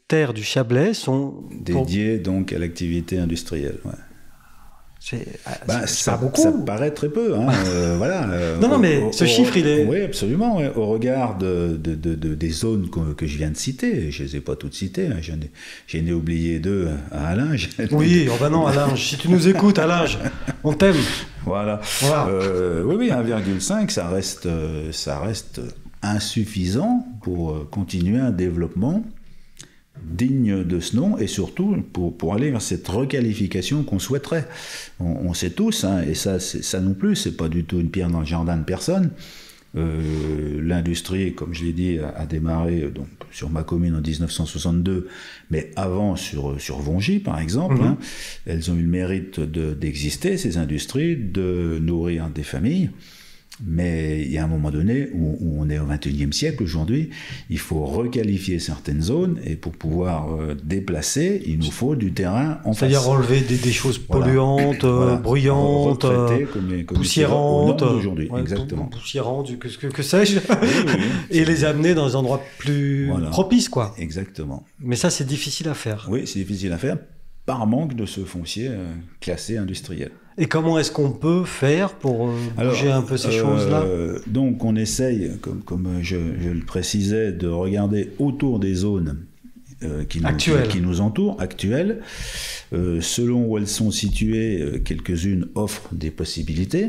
terres du Chablais sont... Dédiées pour... donc à l'activité industrielle, ouais. C'est, bah, c'est ça, pas beaucoup. Ça paraît très peu. Hein, euh, voilà, euh, non, non, mais au, ce au, chiffre, il est... Oui, absolument. Ouais, au regard de, de, de, de, des zones que, que je viens de citer, je ne les ai pas toutes citées, hein, j'en ai, j'en ai oublié deux à Allinges. Oui, oh ben non, Allinges, si tu nous écoutes, Allinges, on t'aime. Voilà. voilà. Euh, oui, oui, un virgule cinq, ça reste, ça reste insuffisant pour continuer un développement digne de ce nom et surtout pour, pour aller vers cette requalification qu'on souhaiterait. On, on sait tous, hein, et ça, c'est, ça non plus, c'est pas du tout une pierre dans le jardin de personne. Euh, l'industrie, comme je l'ai dit, a, a démarré donc, sur ma commune en dix-neuf cent soixante-deux, mais avant sur, sur Vongy, par exemple. Mmh. Hein, elles ont eu le mérite de, d'exister, ces industries, de nourrir des familles. Mais il y a un moment donné où, où on est au vingt et unième siècle aujourd'hui, il faut requalifier certaines zones et pour pouvoir euh, déplacer, il nous faut du terrain en face. C'est-à-dire enlever des, des choses polluantes, voilà. Voilà. bruyantes, Retraiter, comme, comme poussiérantes, aujourd'hui. Ouais, exactement. Poussiérantes, que, que, que sais-je, oui, oui, oui, et les amener dans des endroits plus voilà. propices, quoi. Exactement. Mais ça, c'est difficile à faire. Oui, c'est difficile à faire par manque de ce foncier euh, classé industriel. Et comment est-ce qu'on peut faire pour euh, bouger Alors, un peu ces euh, choses-là ? Donc on essaye, comme, comme je, je le précisais, de regarder autour des zones euh, qui, nous, qui, qui nous entourent, actuelles. Euh, selon où elles sont situées, quelques-unes offrent des possibilités.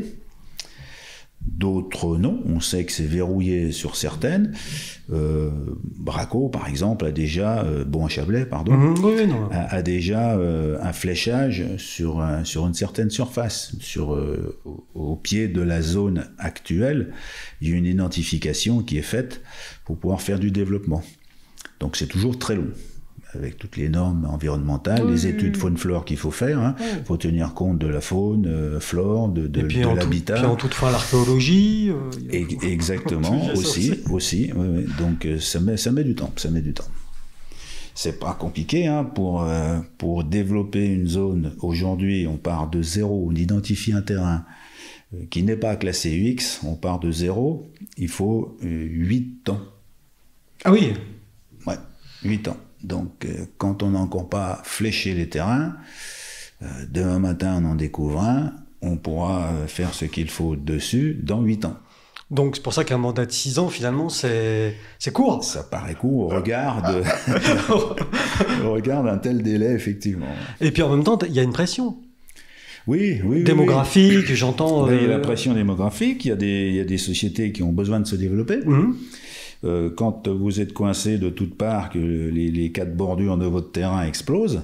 D'autres non, on sait que c'est verrouillé sur certaines. Euh, Braco, par exemple, a déjà, euh, bon, Chablais, pardon, mmh, oui, non. A, a déjà euh, un fléchage sur, un, sur une certaine surface. Sur, euh, au, au pied de la zone actuelle, il y a une identification qui est faite pour pouvoir faire du développement. Donc c'est toujours très long, avec toutes les normes environnementales, oui, les études faune-flore qu'il faut faire. Il hein. oui. faut tenir compte de la faune, euh, flore, de, de, de l'habitat. Tout, puis en toute fin, l'archéologie. Euh, Et, exactement, aussi. aussi, aussi oui, oui. Donc ça met, ça met du temps, ça met du temps. C'est pas compliqué hein, pour, euh, pour développer une zone. Aujourd'hui, on part de zéro, on identifie un terrain euh, qui n'est pas classé U X, on part de zéro, il faut euh, huit ans. Ah oui. Ouais, huit ans. Donc, euh, quand on n'a encore pas fléché les terrains, euh, demain matin, on en découvre un, on pourra faire ce qu'il faut dessus dans huit ans. Donc, c'est pour ça qu'un mandat de six ans, finalement, c'est, c'est court. Ça paraît court au regard, de... au regard d'un tel délai, effectivement. Et puis, en même temps, il y a une pression. Oui, oui. Démographique, oui. j'entends... Euh... Il y a la pression démographique, il y a des, il y a des sociétés qui ont besoin de se développer. Mmh. Euh, quand vous êtes coincé de toutes parts, que les, les quatre bordures de votre terrain explosent,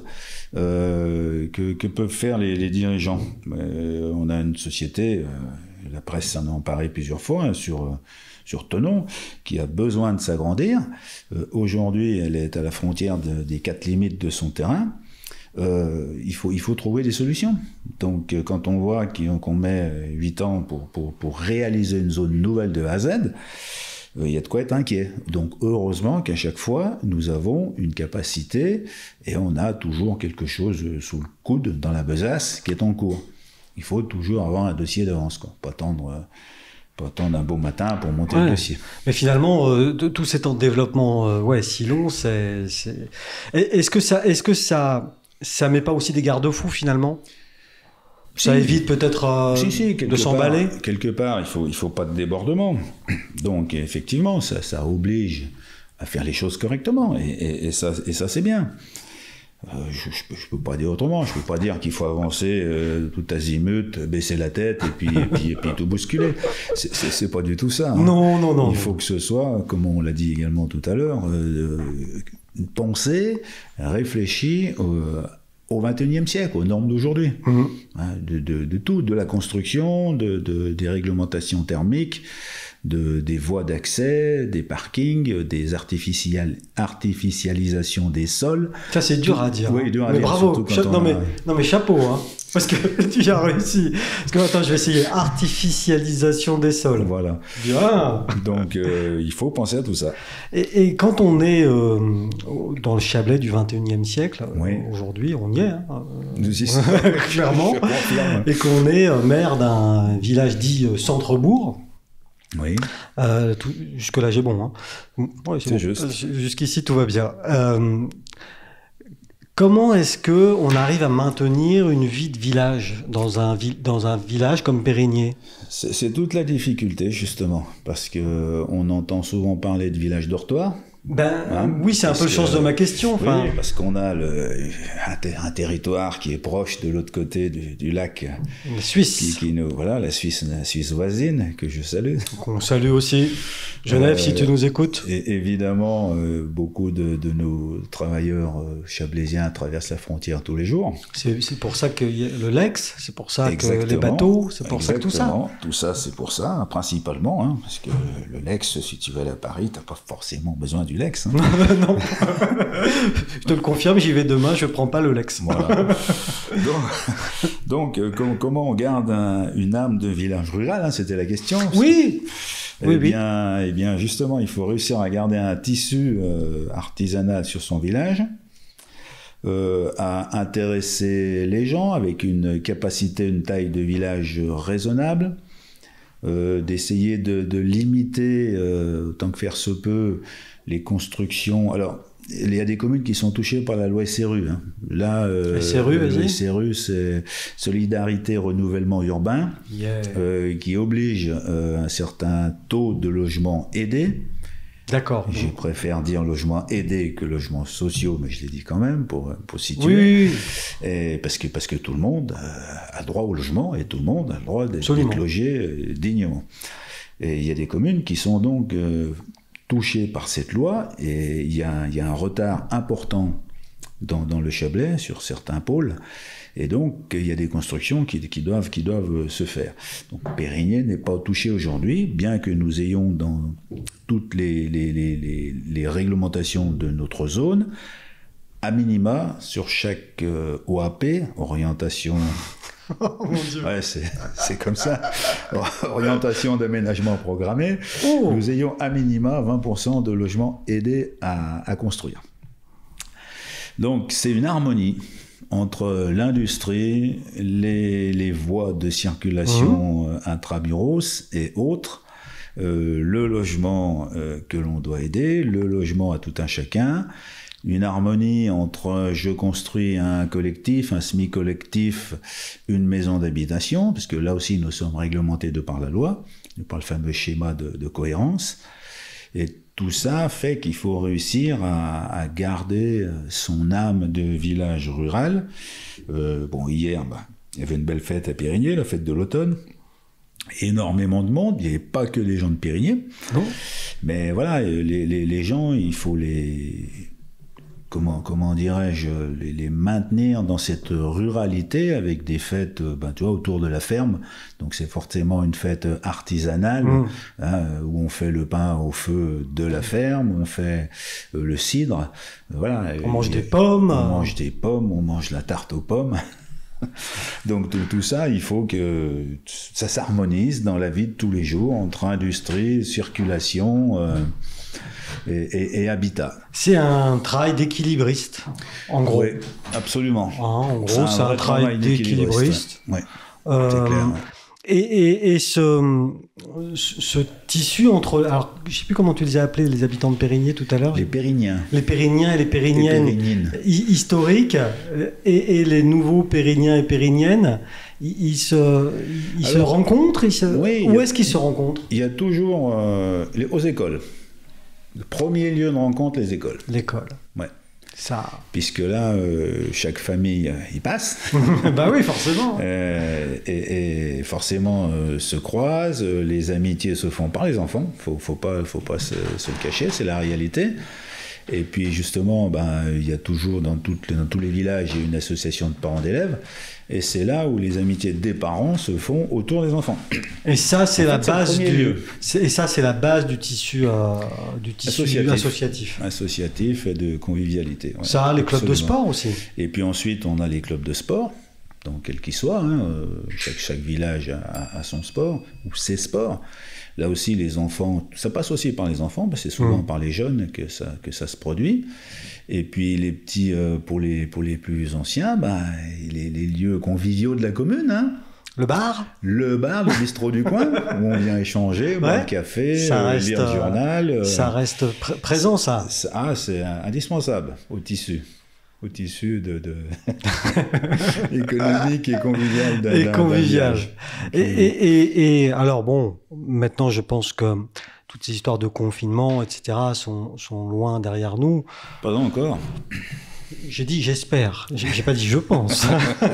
euh, que, que peuvent faire les, les dirigeants ? euh, On a une société, euh, la presse s'en a emparé plusieurs fois, hein, sur, sur Thonon, qui a besoin de s'agrandir. Euh, aujourd'hui, elle est à la frontière de, des quatre limites de son terrain. Euh, il faut, il faut trouver des solutions. Donc, euh, quand on voit qu'on met huit ans pour, pour, pour réaliser une zone nouvelle de A à Z, il y a de quoi être inquiet. Donc heureusement qu'à chaque fois, nous avons une capacité et on a toujours quelque chose sous le coude dans la besace qui est en cours. Il faut toujours avoir un dossier d'avance, quoi. Pas attendre, pas attendre un beau matin pour monter ouais. le dossier. Mais finalement, euh, de, tout ces temps de développement euh, ouais, si long, c'est, c'est... Est-ce que ça, est-ce que ça, ça met pas aussi des garde-fous finalement ? Ça si, évite peut-être euh, si, si, de s'emballer. Part, quelque part, il faut, il faut pas de débordement. Donc, effectivement, ça, ça oblige à faire les choses correctement. Et, et, et, ça, et ça, c'est bien. Euh, je ne peux pas dire autrement. Je ne peux pas dire qu'il faut avancer euh, tout azimut, baisser la tête et puis, et puis, et puis tout bousculer. C'est, c'est, c'est pas du tout ça. Hein. Non, non, non. Il faut que ce soit, comme on l'a dit également tout à l'heure, euh, penser, réfléchir euh, au vingt et unième siècle, aux normes d'aujourd'hui. Mmh. Hein, de, de, de tout, de la construction, de, de, des réglementations thermiques, de, des voies d'accès, des parkings, des artificial, artificialisations des sols. Ça, c'est dur à dire. Oui, dur à mais dire. Bravo. Cha- non, mais, non, mais chapeau, hein. Parce que tu as réussi. Parce que, attends, je vais essayer. Artificialisation des sols. Voilà. Bien. Donc, euh, il faut penser à tout ça. Et, et quand on est euh, dans le Chablais du vingt et unième siècle, oui. aujourd'hui, on y est, hein, Nous y clairement, et qu'on est maire d'un village dit euh, centre-bourg, Oui. Euh, tout, jusque-là, j'ai bon. Hein. Ouais, c'est C'est bon. juste. Jusqu'ici, tout va bien. Euh, comment est-ce que on arrive à maintenir une vie de village dans un, vi- dans un village comme Périgné? C'est c'est toute la difficulté, justement, parce qu'on entend souvent parler de village dortoir. Ben Hein, oui, c'est un parce peu le sens que- de ma question. Enfin, Oui, parce qu'on a le, un, ter- un territoire qui est proche de l'autre côté du, du lac, la qui, Suisse, qui nous, voilà, la Suisse, la Suisse voisine, que je salue. qu'on salue aussi. Genève, Euh, si tu nous écoutes. Et évidemment, euh, beaucoup de, de nos travailleurs euh, chablaisiens traversent la frontière tous les jours. C'est c'est pour ça que y a le Lex, c'est pour ça que Exactement. les bateaux, c'est pour ça que tout ça. Exactement. Tout ça, c'est pour ça, hein, principalement, hein, parce que le Lex, si tu vas aller à Paris, t'as pas forcément besoin du Lex. Hein. Non. Je te le confirme, j'y vais demain, je prends pas le Lex. Voilà. Donc, donc euh, com- comment on garde un- une âme de village rural, hein, c'était la question. Oui. Eh Oui, oui. bien, eh bien, justement, il faut réussir à garder un tissu euh, artisanal sur son village, euh, à intéresser les gens avec une capacité, une taille de village raisonnable, euh, d'essayer de, de limiter, euh, autant que faire se peut, les constructions. Alors, il y a des communes qui sont touchées par la loi S R U. Hein. Là, euh, S R U, la vas-y. loi S R U, c'est Solidarité Renouvellement Urbain, Yeah. euh, qui oblige euh, un certain taux de logements aidés. D'accord. Je préfère dire logements aidés que logements sociaux, mais je l'ai dit quand même pour, pour situer. Oui, oui, oui. Et parce, que, parce que tout le monde euh, a droit au logement et tout le monde a le droit d'être Absolument. d'être logé euh, dignement. Et il y a des communes qui sont donc euh, touchées par cette loi et il y a, il y a un retard important dans, dans le Chablais sur certains pôles. Et donc, il y a des constructions qui, qui, doivent, qui doivent se faire. Donc, Périgné n'est pas touché aujourd'hui, bien que nous ayons dans toutes les, les, les, les, les réglementations de notre zone, à minima, sur chaque euh, O A P, orientation... Oh mon Dieu. Ouais, c'est, c'est comme ça. Orientation d'aménagement programmé, Oh. nous ayons à minima vingt pour cent de logements aidés à, à construire. Donc, c'est une harmonie entre l'industrie, les, les voies de circulation mmh. intramuros et autres, euh, le logement euh, que l'on doit aider, le logement à tout un chacun, une harmonie entre je construis un collectif, un semi-collectif, une maison d'habitation, parce que là aussi nous sommes réglementés de par la loi, par le fameux schéma de, de cohérence, et tout ça fait qu'il faut réussir à, à garder son âme de village rural. Euh, bon, hier, bah, il y avait une belle fête à Périgné, la fête de l'automne. Énormément de monde, il n'y avait pas que les gens de Périgné. Non. Mais voilà, les, les, les gens, il faut les... Comment, comment dirais-je, les, les maintenir dans cette ruralité avec des fêtes, ben, tu vois, autour de la ferme. Donc c'est forcément une fête artisanale, mmh. hein, où on fait le pain au feu de la ferme, on fait euh, le cidre. Voilà. On mange et, des pommes. On mange des pommes, on mange la tarte aux pommes. Donc tout, tout ça, il faut que ça s'harmonise dans la vie de tous les jours entre industrie, circulation... Euh, Et, et, et habitat. C'est un travail d'équilibriste, en gros. Oui, absolument. Ah, en gros, c'est un, c'est un travail, travail d'équilibriste. Oui, euh, c'est clair. Ouais. Et, et, et ce, ce tissu entre... Alors, je ne sais plus comment tu les as appelés, les habitants de Périgné, tout à l'heure. Les Périgniens. Les Périgniens et les Périgniennes. Les Pérignines. Historiques, et, et les nouveaux Périgniens et Périgniennes, ils, ils, se, ils Alors, se rencontrent ils se, oui, Où a, est-ce qu'ils se rencontrent? Il y a toujours euh, les, aux écoles. Le premier lieu de rencontre, les écoles. L'école. Ouais. Ça. Puisque là, euh, chaque famille euh, y passe. Bah oui, forcément. Euh, et, et forcément euh, se croisent, les amitiés se font par les enfants. Faut, faut pas, faut pas se, se le cacher, c'est la réalité. Et puis justement, ben, il y a toujours dans, toutes, dans tous les villages, il y a une association de parents d'élèves. Et c'est là où les amitiés des parents se font autour des enfants. Et ça, c'est la fait, base c'est du. Et ça, c'est la base du tissu, euh, du tissu associatif. associatif. Associatif et de convivialité. Ouais, ça, les clubs absolument. de sport aussi. Et puis ensuite, on a les clubs de sport, donc quels qu'ils soient. Hein, chaque, chaque village a, a son sport ou ses sports. Là aussi, les enfants, ça passe aussi par les enfants, parce que c'est souvent mmh. par les jeunes que ça, que ça se produit. Et puis les petits, euh, pour, les, pour les plus anciens, bah, les, les lieux conviviaux de la commune. Hein. Le bar? Le bar, le bistrot du coin, où on vient échanger, boire Ouais. un café, Ça euh, reste, lire le euh, journal. euh, Ça reste pr- présent, ça. c'est- Ah, c'est indispensable au tissu. Au tissu de, de... économique et convivial d'un Et d'un- d'un convivial. village. Et, et, et, et alors bon, maintenant je pense que toutes ces histoires de confinement, et cetera, sont, sont loin derrière nous. Pas encore. J'ai dit j'espère. J'ai j'ai pas dit je pense.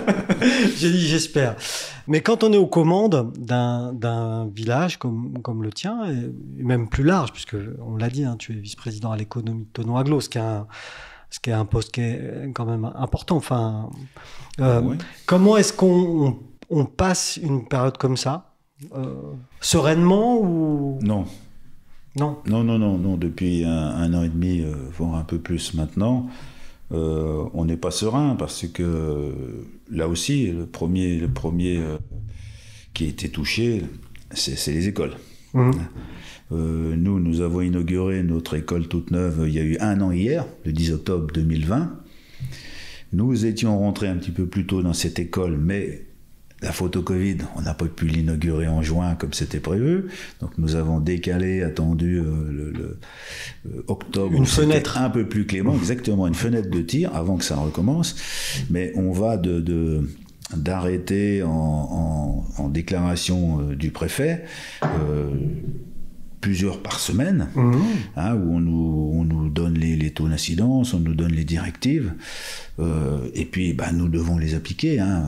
J'ai dit j'espère. Mais quand on est aux commandes d'un d'un village comme, comme le tien, et même plus large, puisque on l'a dit, hein, tu es vice-président à l'économie de Thonon-Aglo, ce qui est un, ce qui est un poste qui est quand même important. Enfin, euh, Ouais. comment est-ce qu'on on, on passe une période comme ça euh, sereinement ou Non. non? Non, non, non, non. Depuis un, un an et demi, euh, voire un peu plus maintenant, euh, on n'est pas serein parce que euh, là aussi, le premier, le premier euh, qui a été touché, c'est c'est les écoles. Mmh. Euh, nous, nous avons inauguré notre école toute neuve il y a eu un an hier, le dix octobre deux mille vingt. Nous étions rentrés un petit peu plus tôt dans cette école, mais la photo Covid, on n'a pas pu l'inaugurer en juin comme c'était prévu. Donc nous avons décalé, attendu euh, le, le euh, octobre. Une où c'était fenêtre. un peu plus clément, exactement, une fenêtre de tir avant que ça recommence. Mais on va de... de d'arrêter en, en, en déclaration euh, du préfet euh, plusieurs par semaine, Mmh. hein, où on nous, on nous donne les, les taux d'incidence, on nous donne les directives, euh, et puis bah, nous devons les appliquer. Hein.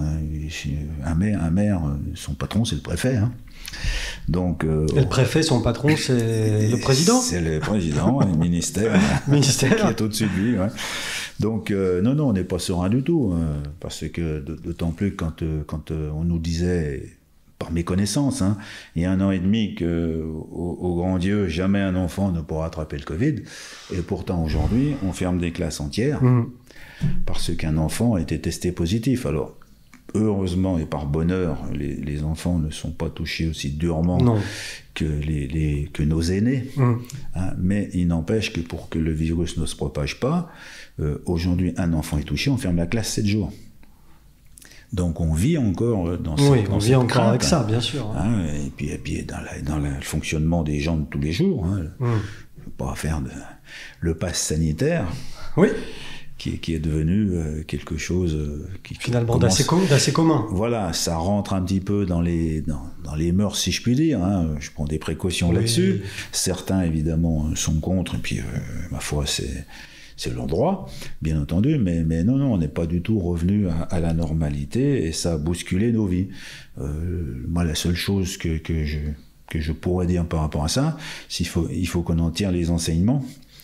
Un maire, un maire, son patron, c'est le préfet. Hein. Donc, euh, Et le préfet, son patron, c'est le président? C'est le président, le ministère, Ministère. qui est au-dessus de lui. Ouais. Donc, euh, non, non, on n'est pas serein du tout, euh, parce que d'autant plus quand, euh, quand euh, on nous disait, par méconnaissance, hein, il y a un an et demi que, au, au grand Dieu, jamais un enfant ne pourra attraper le Covid, et pourtant aujourd'hui, on ferme des classes entières Mmh. parce qu'un enfant a été testé positif. Alors, heureusement et par bonheur, les, les enfants ne sont pas touchés aussi durement Non. que, les, les, que nos aînés. Mmh. Hein, mais il n'empêche que pour que le virus ne se propage pas, euh, aujourd'hui, un enfant est touché, on ferme la classe sept jours. Donc on vit encore dans cette, Oui, dans on vit cette encore crainte, avec ça, hein. bien sûr. Hein, et puis, et puis dans, la, dans la, le fonctionnement des gens de tous les jours, hein, Mmh. je ne veux pas faire de, le pass sanitaire, Oui, qui, qui est devenu euh, quelque chose euh, qui finalement commence- d'assez com- d'assez commun. Voilà, ça rentre un petit peu dans les, dans, dans les mœurs, si je puis dire. Hein. Je prends des précautions Oui. là-dessus. Certains, évidemment, sont contre, et puis, euh, ma foi, c'est, c'est leur droit, bien entendu. Mais, mais non, non, on n'est pas du tout revenu à, à la normalité, et ça a bousculé nos vies. Euh, moi, la seule chose que, que, je, que je pourrais dire par rapport à ça, c'est qu'il faut, il faut qu'on en tire les enseignements,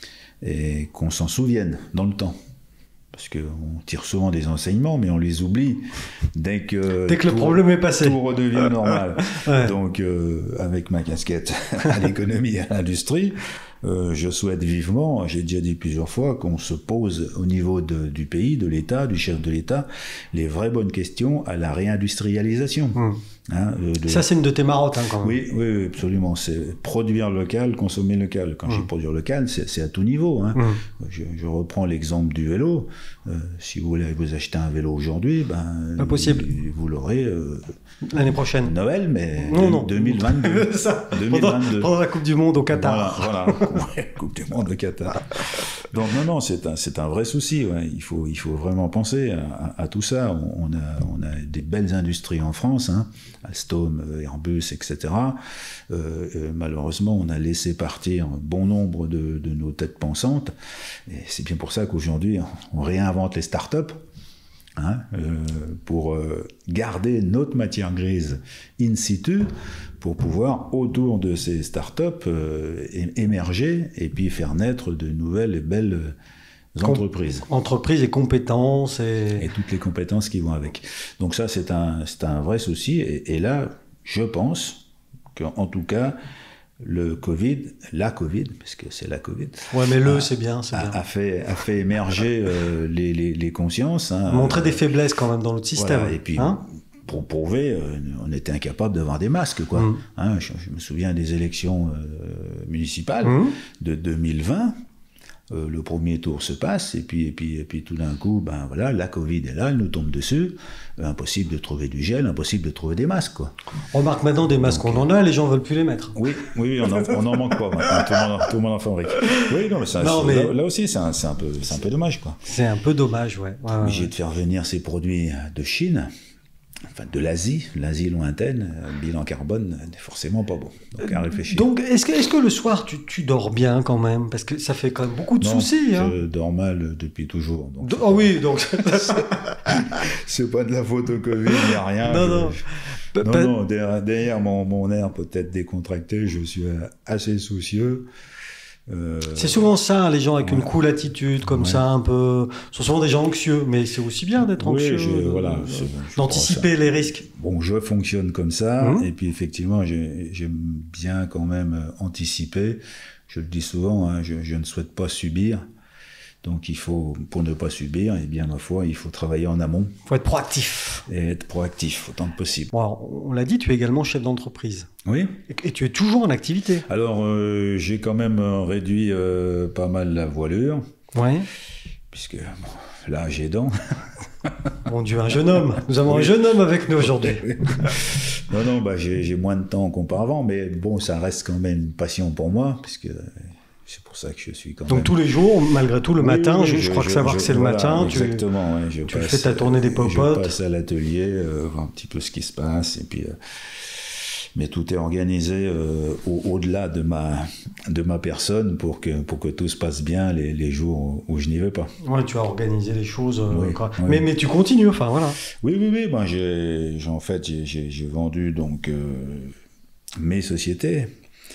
et qu'on s'en souvienne dans le temps. Parce qu'on tire souvent des enseignements, mais on les oublie dès que, Dès que le tout, problème est passé. tout redevient normal. Ouais. Donc, euh, avec ma casquette à l'économie et à l'industrie, euh, je souhaite vivement, j'ai déjà dit plusieurs fois, qu'on se pose au niveau de, du pays, de l'État, du chef de l'État, les vraies bonnes questions à la réindustrialisation. Mmh. Hein, euh, de- Ça, c'est une de tes marottes, hein, quand même. oui, oui, oui, absolument. C'est produire local, consommer local. Quand je dis Mm. produire local, c'est, c'est à tout niveau. Hein. Mm. Je, je reprends l'exemple du vélo. Euh, si vous voulez vous acheter un vélo aujourd'hui, ben, Pas possible. vous l'aurez euh, L'année prochaine. Noël, mais Non, de- non. deux mille vingt-deux. Ça, deux mille pendant, vingt-deux. pendant la Coupe du Monde au Qatar. Voilà, voilà. Ouais, Coupe du Monde au Qatar. Donc non, non, c'est un, c'est un vrai souci. Ouais. Il faut, il faut vraiment penser à, à, à tout ça. On, on, a, on a des belles industries en France, hein, Alstom, Airbus, et cetera. Euh, euh, malheureusement, on a laissé partir un bon nombre de, de nos têtes pensantes. Et c'est bien pour ça qu'aujourd'hui, on réinvente les startups. Hein, euh, pour euh, garder notre matière grise in situ, pour pouvoir, autour de ces startups, euh, é- émerger et puis faire naître de nouvelles et belles Com- entreprises. Entreprise et compétences. Et... Et toutes les compétences qui vont avec. Donc ça, c'est un, c'est un vrai souci. Et, et là, je pense qu'en tout cas, le Covid, la Covid, parce que c'est la Covid, Ouais, mais le, a- c'est bien, c'est bien. a, a, fait, a fait émerger euh, les, les, les consciences. Hein, Montrer des faiblesses quand même dans notre système. Voilà, et puis, hein pour prouver, euh, on était incapable d'avoir des masques, quoi. Mm. Hein, je, je me souviens des élections euh, municipales Mmh. de deux mille vingt. Euh, le premier tour se passe, et puis, et puis, et puis tout d'un coup, ben voilà, la Covid est là, elle nous tombe dessus. Euh, impossible de trouver du gel, impossible de trouver des masques, quoi. On remarque maintenant des masques, donc, on en a, les gens veulent plus les mettre. Oui, oui, on n'en manque pas maintenant, tout le monde, tout le monde en fabrique. Oui, non, mais, ça, non, mais... Là, là aussi, c'est un, un, peu, un peu dommage, quoi. C'est un peu dommage, ouais. ouais Obligé ouais. de faire venir ces produits de Chine. Enfin, de l'Asie, l'Asie lointaine, le bilan carbone n'est forcément pas bon. Donc, à réfléchir. Donc, est-ce que, est-ce que le soir, tu, tu dors bien quand même? Parce que ça fait quand même beaucoup de non, soucis. Je hein. dors mal depuis toujours. Ah oh, oui, donc... c'est pas de la faute au Covid, il n'y a rien. Non, je, non. Je... non, non, derrière, derrière mon, mon air peut-être décontracté, je suis assez soucieux. Euh... C'est souvent ça, les gens avec ouais. une cool attitude, comme ouais. ça, un peu. Ce sont souvent des gens anxieux, mais c'est aussi bien d'être oui, anxieux, je, de, voilà, d'anticiper les risques. Bon, je fonctionne comme ça, mmh. et puis effectivement, j'ai, j'aime bien quand même anticiper. Je le dis souvent, hein, je, je ne souhaite pas subir. Donc il faut, pour ne pas subir, et bien ma foi, il faut travailler en amont. Il faut être proactif. Et être proactif autant que possible. Bon, alors, on l'a dit, tu es également chef d'entreprise. Oui. Et, et tu es toujours en activité. Alors euh, j'ai quand même réduit euh, pas mal la voilure. Oui. Puisque bon, là j'ai dents. Mon Dieu, un jeune homme. Nous avons oui. un jeune homme avec nous aujourd'hui. non, non, bah, j'ai, j'ai moins de temps qu'auparavant, mais bon, ça reste quand même une passion pour moi, puisque... C'est pour ça que je suis quand Donc même... tous les jours, malgré tout, le oui, matin, oui, je, je, je crois je, que savoir je, que c'est voilà, le matin, exactement, tu, ouais, je tu passe, fais ta tournée des popotes. Je passe à l'atelier, euh, voir un petit peu ce qui se passe, et puis, euh, mais tout est organisé euh, au, au-delà de ma, de ma personne pour que, pour que tout se passe bien les, les jours où je n'y vais pas. Ouais, tu as organisé les choses, euh, oui, quoi. Oui. Mais, mais tu continues, enfin voilà. Oui, oui, oui, ben, j'ai, j'ai, en fait, j'ai, j'ai, j'ai vendu donc, euh, mes sociétés.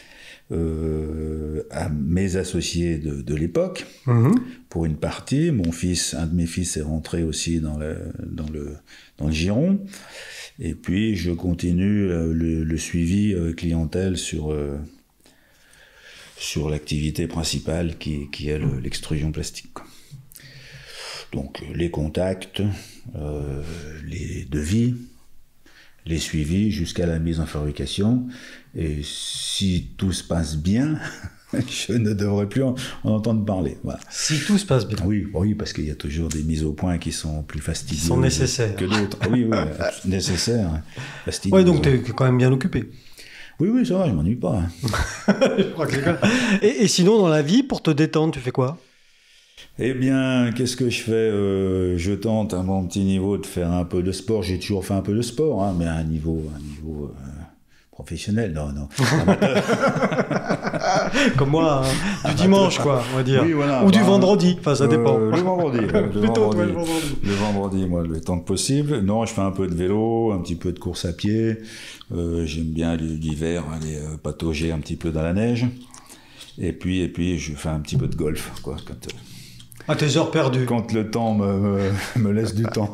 Euh, à mes associés de, de l'époque, mmh. pour une partie. Mon fils, un de mes fils est rentré aussi dans le, dans le, dans le giron. Et puis, je continue le, le suivi clientèle sur, euh, sur l'activité principale qui, qui est le, l'extrusion plastique. Donc, les contacts, euh, les devis, les suivis jusqu'à la mise en fabrication. Et si tout se passe bien, je ne devrais plus en, en entendre parler. Voilà. Si tout se passe bien. Oui, oui, parce qu'il y a toujours des mises au point qui sont plus fastidieuses. Qui sont nécessaires. Que d'autres. Oui, oui, nécessaires. Oui, donc tu es quand même bien occupé. Oui, oui, ça va, je m'ennuie pas. je crois que c'est quoi. Et, et sinon, dans la vie, pour te détendre, tu fais quoi ? Eh bien, qu'est-ce que je fais euh, Je tente à mon petit niveau de faire un peu de sport. J'ai toujours fait un peu de sport, hein, mais à un niveau, un niveau euh, professionnel, non, non. Comme moi, hein, du dimanche, quoi, on va dire. Oui, voilà, ou bah, du vendredi, enfin, ça euh, dépend. Le vendredi. Le Plutôt, vendredi. Ouais, le vendredi. Le vendredi, moi, le temps que possible. Non, je fais un peu de vélo, un petit peu de course à pied. Euh, j'aime bien l'hiver aller euh, patauger un petit peu dans la neige. Et puis, et puis, je fais un petit peu de golf, quoi. Quand, euh, à tes heures perdues. Quand le temps me, me, me laisse du temps.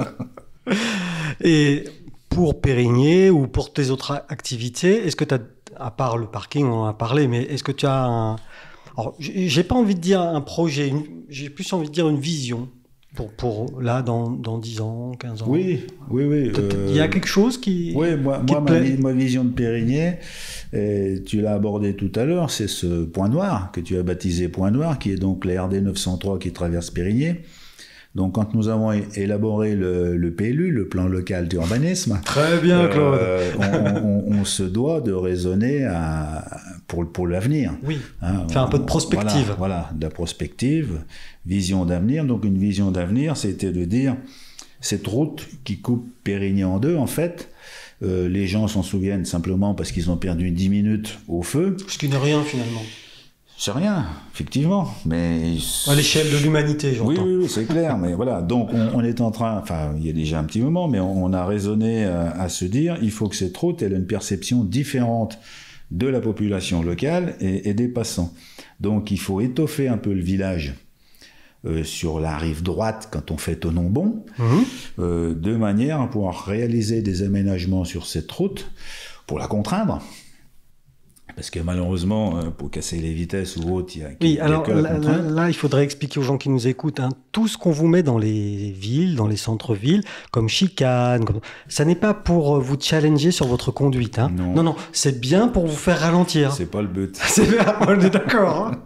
Et pour Périgné ou pour tes autres activités, est-ce que tu as, à part le parking, on en a parlé, mais est-ce que tu as un... Alors, j'ai pas envie de dire un projet, une... j'ai plus envie de dire une vision pour, pour là, dans, dans dix ans, quinze ans. Oui, oui, oui. Il y a quelque chose qui... Oui, moi, qui moi te ma, plaît. ma vision de Périgné, et tu l'as abordé tout à l'heure, c'est ce point noir que tu as baptisé point noir, qui est donc la R D neuf cent trois qui traverse Périgné. Donc, quand nous avons élaboré le, le P L U, le plan local d'urbanisme, très bien, Claude, euh, on, on, on se doit de raisonner à, pour, pour l'avenir. Oui, hein, faire on, un peu de prospective. Voilà, voilà, de la prospective, vision d'avenir. Donc, une vision d'avenir, c'était de dire, cette route qui coupe Périgny en deux, en fait, euh, les gens s'en souviennent simplement parce qu'ils ont perdu dix minutes au feu. Ce qui n'est rien, finalement. C'est rien, effectivement, mais... À l'échelle de l'humanité, j'entends. Oui, oui, oui, c'est clair, mais voilà, donc on, on est en train, enfin, il y a déjà un petit moment, mais on, on a raisonné à, à se dire, il faut que cette route, elle ait une perception différente de la population locale et, et des passants. Donc il faut étoffer un peu le village euh, sur la rive droite quand on fait Tonon-Bon, mmh. euh, de manière à pouvoir réaliser des aménagements sur cette route pour la contraindre. Parce que malheureusement, pour casser les vitesses ou autre, il y a, oui, il y a alors que la là, contrainte. Là, là, il faudrait expliquer aux gens qui nous écoutent, hein, tout ce qu'on vous met dans les villes, dans les centres-villes, comme chicane, comme... ça n'est pas pour vous challenger sur votre conduite. Hein. Non. non, non, c'est bien pour vous faire ralentir. C'est pas le but. C'est bien, on est d'accord. Hein.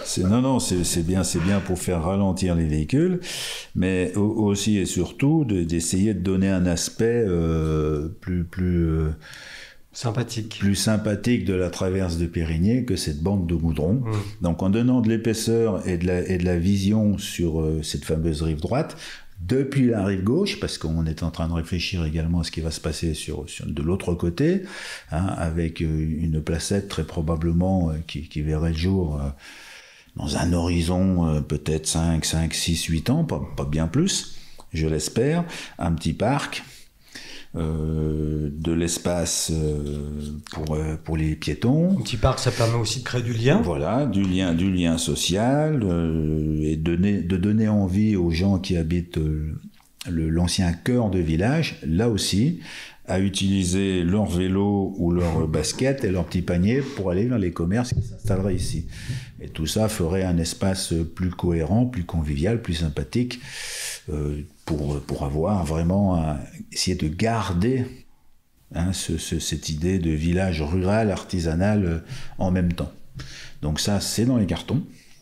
C'est, non, non, c'est, c'est bien, c'est bien pour faire ralentir les véhicules, mais au, aussi et surtout de, d'essayer de donner un aspect euh, plus, plus euh, sympathique, plus sympathique de la traverse de Périgny que cette bande de goudron. Mmh. Donc, en donnant de l'épaisseur et de la, et de la vision sur euh, cette fameuse rive droite. Depuis la rive gauche, parce qu'on est en train de réfléchir également à ce qui va se passer sur, sur de l'autre côté, hein, avec une placette très probablement euh, qui, qui verrait le jour euh, dans un horizon euh, peut-être cinq, cinq, six, huit ans, pas, pas bien plus, je l'espère, un petit parc, euh, de l'espace euh, pour, euh, pour les piétons. Un petit parc, ça permet aussi de créer du lien. Voilà, du lien, du lien social euh, et donner, de donner envie aux gens qui habitent euh, le, l'ancien cœur de village, là aussi, à utiliser leur vélo ou leur basket et leur petit panier pour aller dans les commerces qui s'installeraient ici. Et tout ça ferait un espace plus cohérent, plus convivial, plus sympathique, euh, pour, pour avoir vraiment un, essayer de garder hein, ce, ce, cette idée de village rural, artisanal euh, en même temps. Donc ça, c'est dans les cartons.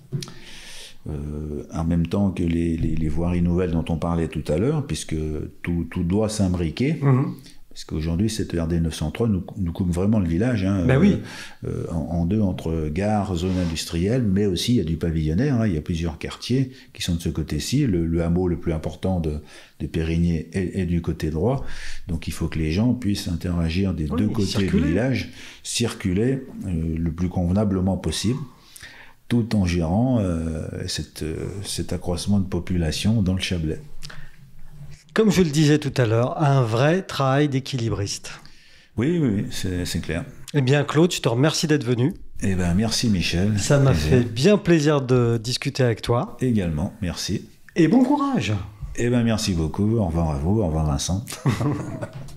Euh, en même temps que les, les, les voiries nouvelles dont on parlait tout à l'heure, puisque tout, tout doit s'imbriquer. Mmh. Parce qu'aujourd'hui, cette R D neuf cent trois nous, nous coupe vraiment le village, hein, ben oui. euh, en, en deux, entre gare, zone industrielle, mais aussi il y a du pavillonnaire, hein, il y a plusieurs quartiers qui sont de ce côté-ci, le, le hameau le plus important de, de Périgny est, est du côté droit, donc il faut que les gens puissent interagir des oui, deux côtés circuler. du village, circuler euh, le plus convenablement possible, tout en gérant euh, cette, euh, cet accroissement de population dans le Chablais. Comme je le disais tout à l'heure, un vrai travail d'équilibriste. Oui, oui, oui c'est, c'est clair. Eh bien, Claude, je te remercie d'être venu. Eh bien, merci Michel. Ça m'a plaisir. fait bien plaisir de discuter avec toi. Également, merci. Et bon courage. Eh bien, merci beaucoup. Au revoir à vous, au revoir Vincent.